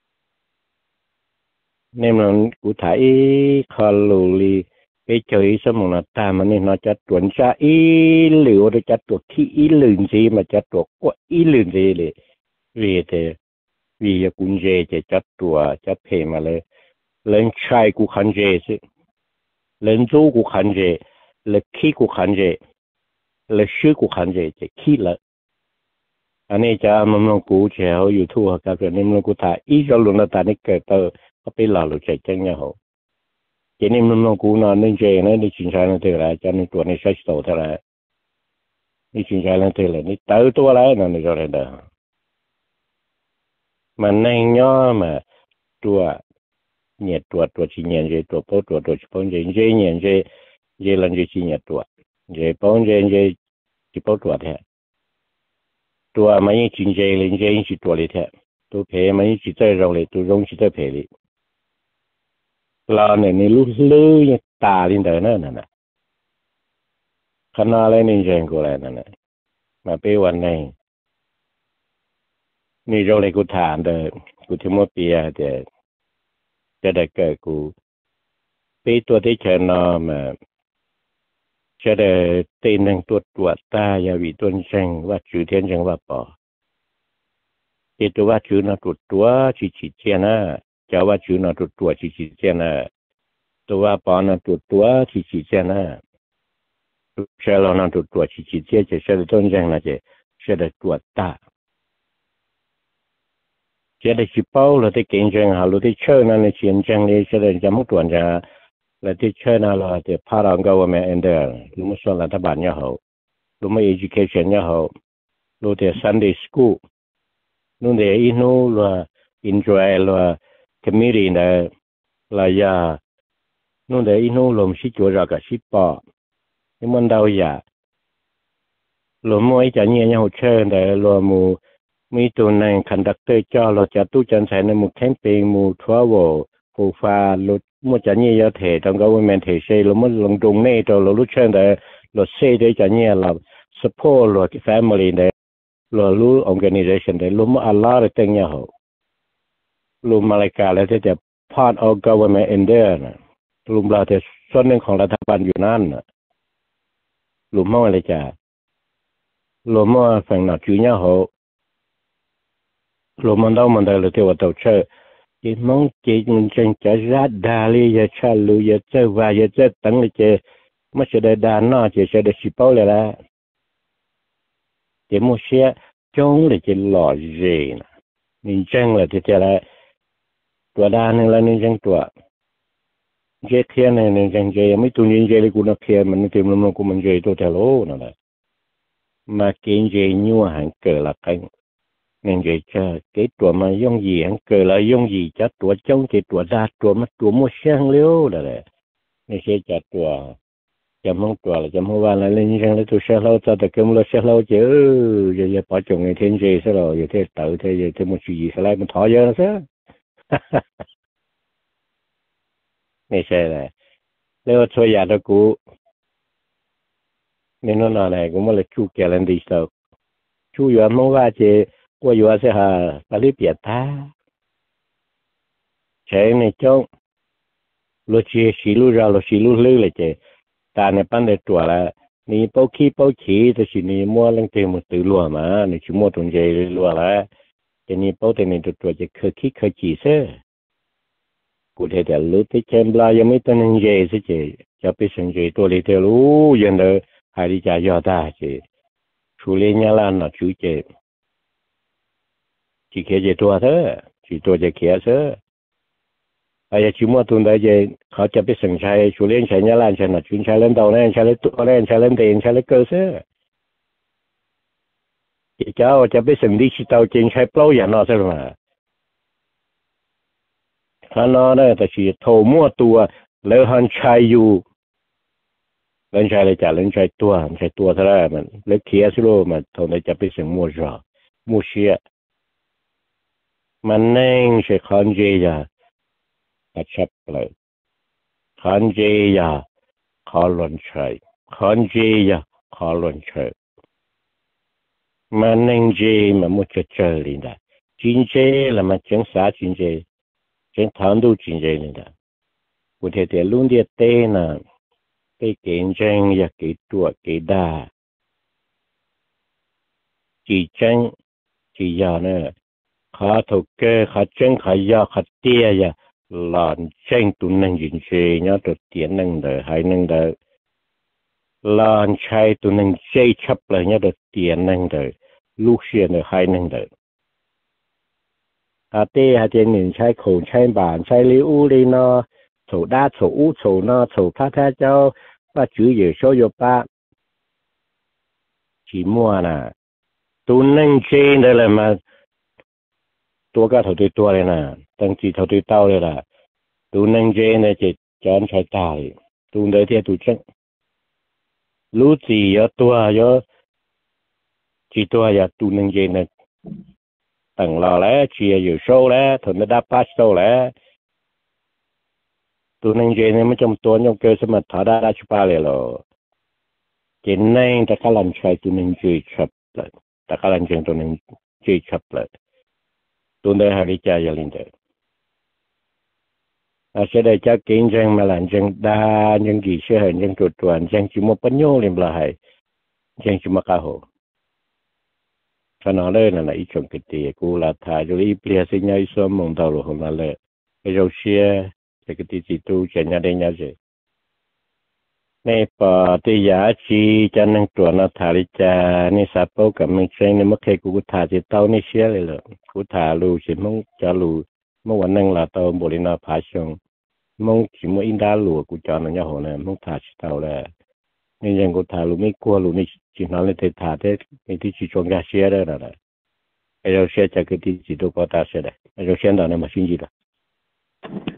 nên là cũng thả ít calorie cái chơi sao mà nó ta mà nên nó chặt tuần sa ý liệu để chặt tuột khi ý lường gì mà chặt tuột quá ý lường gì để vì thế vì cũng dễ để chặt tuột chặt phê màเลยlên chai cũng khăn dễ chứ lên dâu cũng khăn dễ lên khí cũng khăn dễ lên sữa cũng khăn dễ chỉ khí là anh ấy cha mà nó cũng chéo YouTube các cái nên nó cũng thả ý cho luôn là ta này cái tờ có bị lò lụt chạy chân nhau cho nên nó cũng nó nên chơi nó đi chuyển sang nó thế là cho nên tuổi này sẽ tổ thế là đi chuyển sang nó thế là đi tới tuổi lại nó này rồi đó mà nên nhớ mà tua nhiệt tua tua chỉ nhiệt dây tua bao tua tua chỉ bao dây dây nhiệt dây dây lần dây chỉ nhiệt tua dây bao dây dây chỉ bao tua thế tua mấy chỉ dây lên dây chỉ tua lên thế tôi phê mấy chỉ chơi rong lên tôi rong chỉ chơi phê đi là này này lúc lư như tà lên đời nữa nè khả năng lên nên dây của lại nè mà bâyวันnàyนี่เราเลยกูถามเด้อกูที่มั่วเปียเด้อจะได้เกิดกูปีตัวที่เชิญนอมาจะได้ตีนหนึ่งตัวตัวตายาวิตัวเชิงว่าชื่อเทียนเชิงว่าปอตีตัวว่าชื่อนอตัวตัวชิชิเจียนะจะว่าชื่อนอตัวตัวชิชิเจียนะตัวว่าปอนอตัวตัวชิชิเจียนะเชื่อเรานอตัวตัวชิชิเจียจะเชื่อตัวเชิงนะจะเชื่อได้ตัวตาจะได้ชิปเอาเราได้เก่งจังหาเราได้เชื่อนั่นในเชียนจังเลยจะได้จำมุกตัวจังเราได้เชื่อนั่นเราจะพาเราเกาว่าแม่เอ็นเดอร์รู้มั้ยส่วนรัฐบาลเนี่ยเขารู้มั้ย education เนี่ยเขารู้แต่ Sunday school รู้แต่อินูเรา enjoy เรา community เนี่ยเราอย่ารู้แต่อินูเราไม่ใช่ตัวเรากับชิปป่ะนี่มันดาวอย่าเราไม่จะเนี่ยเนี่ยเขาเชื่อแต่เรามูมีตัวในคันดักเตอร์เจ้าเราจะตู้จันใส่ในมุกแคมเปญมูทัวร์วอลผู้ฟ้ารถมั่วจะเนี่ยยาเถต้องก็ว่าแมนเทเซ่เรามั่วลงตรงนี้ตัวเรารู้เช่นแต่เราเซ่ได้จะเนี่ยเรา support เรา family ได้เรารู้ organization ได้รู้มั่วอะไรได้ตั้งเนี่ยเหรอรู้มาเลกาแล้วที่จะ part of government in there นะรู้เราจะส่วนหนึ่งของรัฐบาลอยู่นั่นนะรู้มั่วอะไรจ้ะรู้มั่วฝั่งหน้าจุดเนี่ยเหรอเรามันต้องมันได้เลยที่ว่าตัวเชื่อจีมองจีมันจังจะรัดดาลีจะชาลูจะเจ้าว่าจะเจ้าตั้งเลยจะไม่ใช่ได้ดานนอจะใช่ได้สิบเป้าเลยละจะมั่วเสียจงเลยจะหล่อเจนะนี่จังเลยที่จะละตัวดานนึงละนี่จังตัวเจ้าเทียนนี่จังเจไม่ตัวนี้เจเลยกูนักเทียนมันเต็มลำกูมันเจตัวเทโลนั่นแหละมาเกณฑ์เจญัวหันเกิดละกันnên vậy cho cái tuổi mà dùng gì anh cười là dùng gì cho tuổi trong thì tuổi ra tuổi mà tuổi mua sang liêu đó đấy nên sẽ cho tuổi cho mong tuổi là cho mong vào là lên sang lấy tuổi sang lâu cho tất cả mọi sang lâu chứ giờ giờ bỏ chồng ngày thiên gì sao rồi giờ thế tự thế giờ thế một chuyện gì sao lại mình thọ giờ nó sao nên sẽ là nếu cho nhà đó cũ nên nó nào này cũng là chú kia lên đi sao chú giờ mong vào chứ qua vừa sẽ hà bà lý biệt ta chế này trong lúc chia xí lúc ra lúc xí lúc lư là chế ta này bán được tuổi là ni bao khí bao khí thì chỉ ni mua lên tiền một từ lúa mà ni chỉ mua tuần dây lúa là cái ni bao tiền này được tuổi chỉ khơi khí khơi chỉ thế cụ thể là lúc tới xem laยังไม่ต้องยังเย่สิเจจะไปสังเกตตัวเลยเท่ารู้ยังเลยหายดีใจยอดได้เจชูเลี้ยงยาลานน่ะชูเจchỉ kia chỉ tua thôi, chỉ tua chỉ kia thôi. Ai chỉ mua tuần đấy chỉ họจะไปสั่งใช้ชูเลี้ยงใช้ยาลานใช้หน้าชุนใช้เล่นดาวเล่นใช้เล่นตัวเล่นใช้เล่นเดินใช้เล่นเกลือthôi. chỉเจ้าจะไปสั่งดิจิตอลจริงใช้เปล่าอย่างนั้นใช่ไหมข้างนอกเนี่ยแต่chỉโทรมั่วตัวแล้วหันใช้อยู่เล่นใช้เลยจ้ะเล่นใช้ตัวใช้ตัวเท่าไรมันเล็กเคียสิโลมันโทรได้จะไปสั่งมั่วจ่อมั่วเชียมันนั่งใช้คันเจียกระชับเลยคันเจียขอหล่นใช้คันเจียขอหล่นใช้มันนั่งเจียมันมุดเจอเลยนะจริงเจแล้วมันจังสาจริงเจจังทำดูจริงเจเลยนะวันที่เดี๋ยวลุงเดียเต้น่ะเต้เก่งจังอยากเกี่ตัวเกี่ได้จีจังจียาเนี่ยข้าถูกเกะข้าเจงข้ายาข้าเตี้ยยาหลานเจงตุนนั่งยินเชยเนี่ยตัวเตี้ยนั่งเดอหายนั่งเดอหลานชายตุนนั่งเจชับเลยเนี่ยตัวเตี้ยนั่งเดอลูกเชียเนี่ยหายนั่งเดออาเต้อาเจงหนึ่งใช้โขนใช้บานใช้ลิอูลีนอโฉด้าโฉอูโฉนอโฉพระแท้เจ้าว่าจื้อเหยื่อโชโยปะจีมัวน่ะตุนนั่งเจนได้เลยมาตัวก็เท่าตัวเลยนะตั้งจีเท่าตัวเต้าเลยล่ะตัวนั่งเจเนี่ยจะจอนใช้ตายตัวเดียวที่ตัวจังรู้จีเยอะตัวเยอะจีตัวอยากตัวนั่งเจเนี่ยตั้งรอแล้วจีอยู่โซ่แล้วถึงจะได้พัสโซ่แล้วตัวนั่งเจเนี่ยมันจำตัวยังเกิดสมัติถาได้ชุบาเลยหรอเจนนั่งแต่ก็ลันใช้ตัวนั่งเจชับเลยแต่ก็ลันเจตัวนั่งเจชับเลยตัวเดียวหาริจายลินเดออาเสด็จจากกินจังมาหลังจังดาจังกี่เชื่อเห็นจังตัวตัวจังจิมปัญโยลิมลายจังจิมกาโหขณะเล่นน่ะอีชงกิตีกูลาทายจุลีเปลี่ยนสิ่งใหญ่สมมติเราของนั่นแหละไอ้เราเชื่อจะกิตีจิตูเจนยาเดนยาเจในปอติยาชีจันนังตัวนาทาริจานี่สับเป้ากับมึงเชงนี่มื่อเคยกูถ่ายจิตเต้านี่เชื่อเลยเหรอกูถ่ายรู้สิมึงจะรู้เมื่อวันนั่งลาเต้าบริณาภาชงมองชิมว่าอินดาลูกูจอนันยาหัวเนี่ยมองถ่ายชิตเอาเลยนี่ยังกูถ่ายลูไม่กลัวลูนี่ชินอะไรเตถ่ายได้ในที่ชิชงยาเสียได้แล้วนะไอ้เราเสียจากที่จิตตัวก็ตาเสียได้ไอ้เราเสียตอนนั้นมาชินจิตละ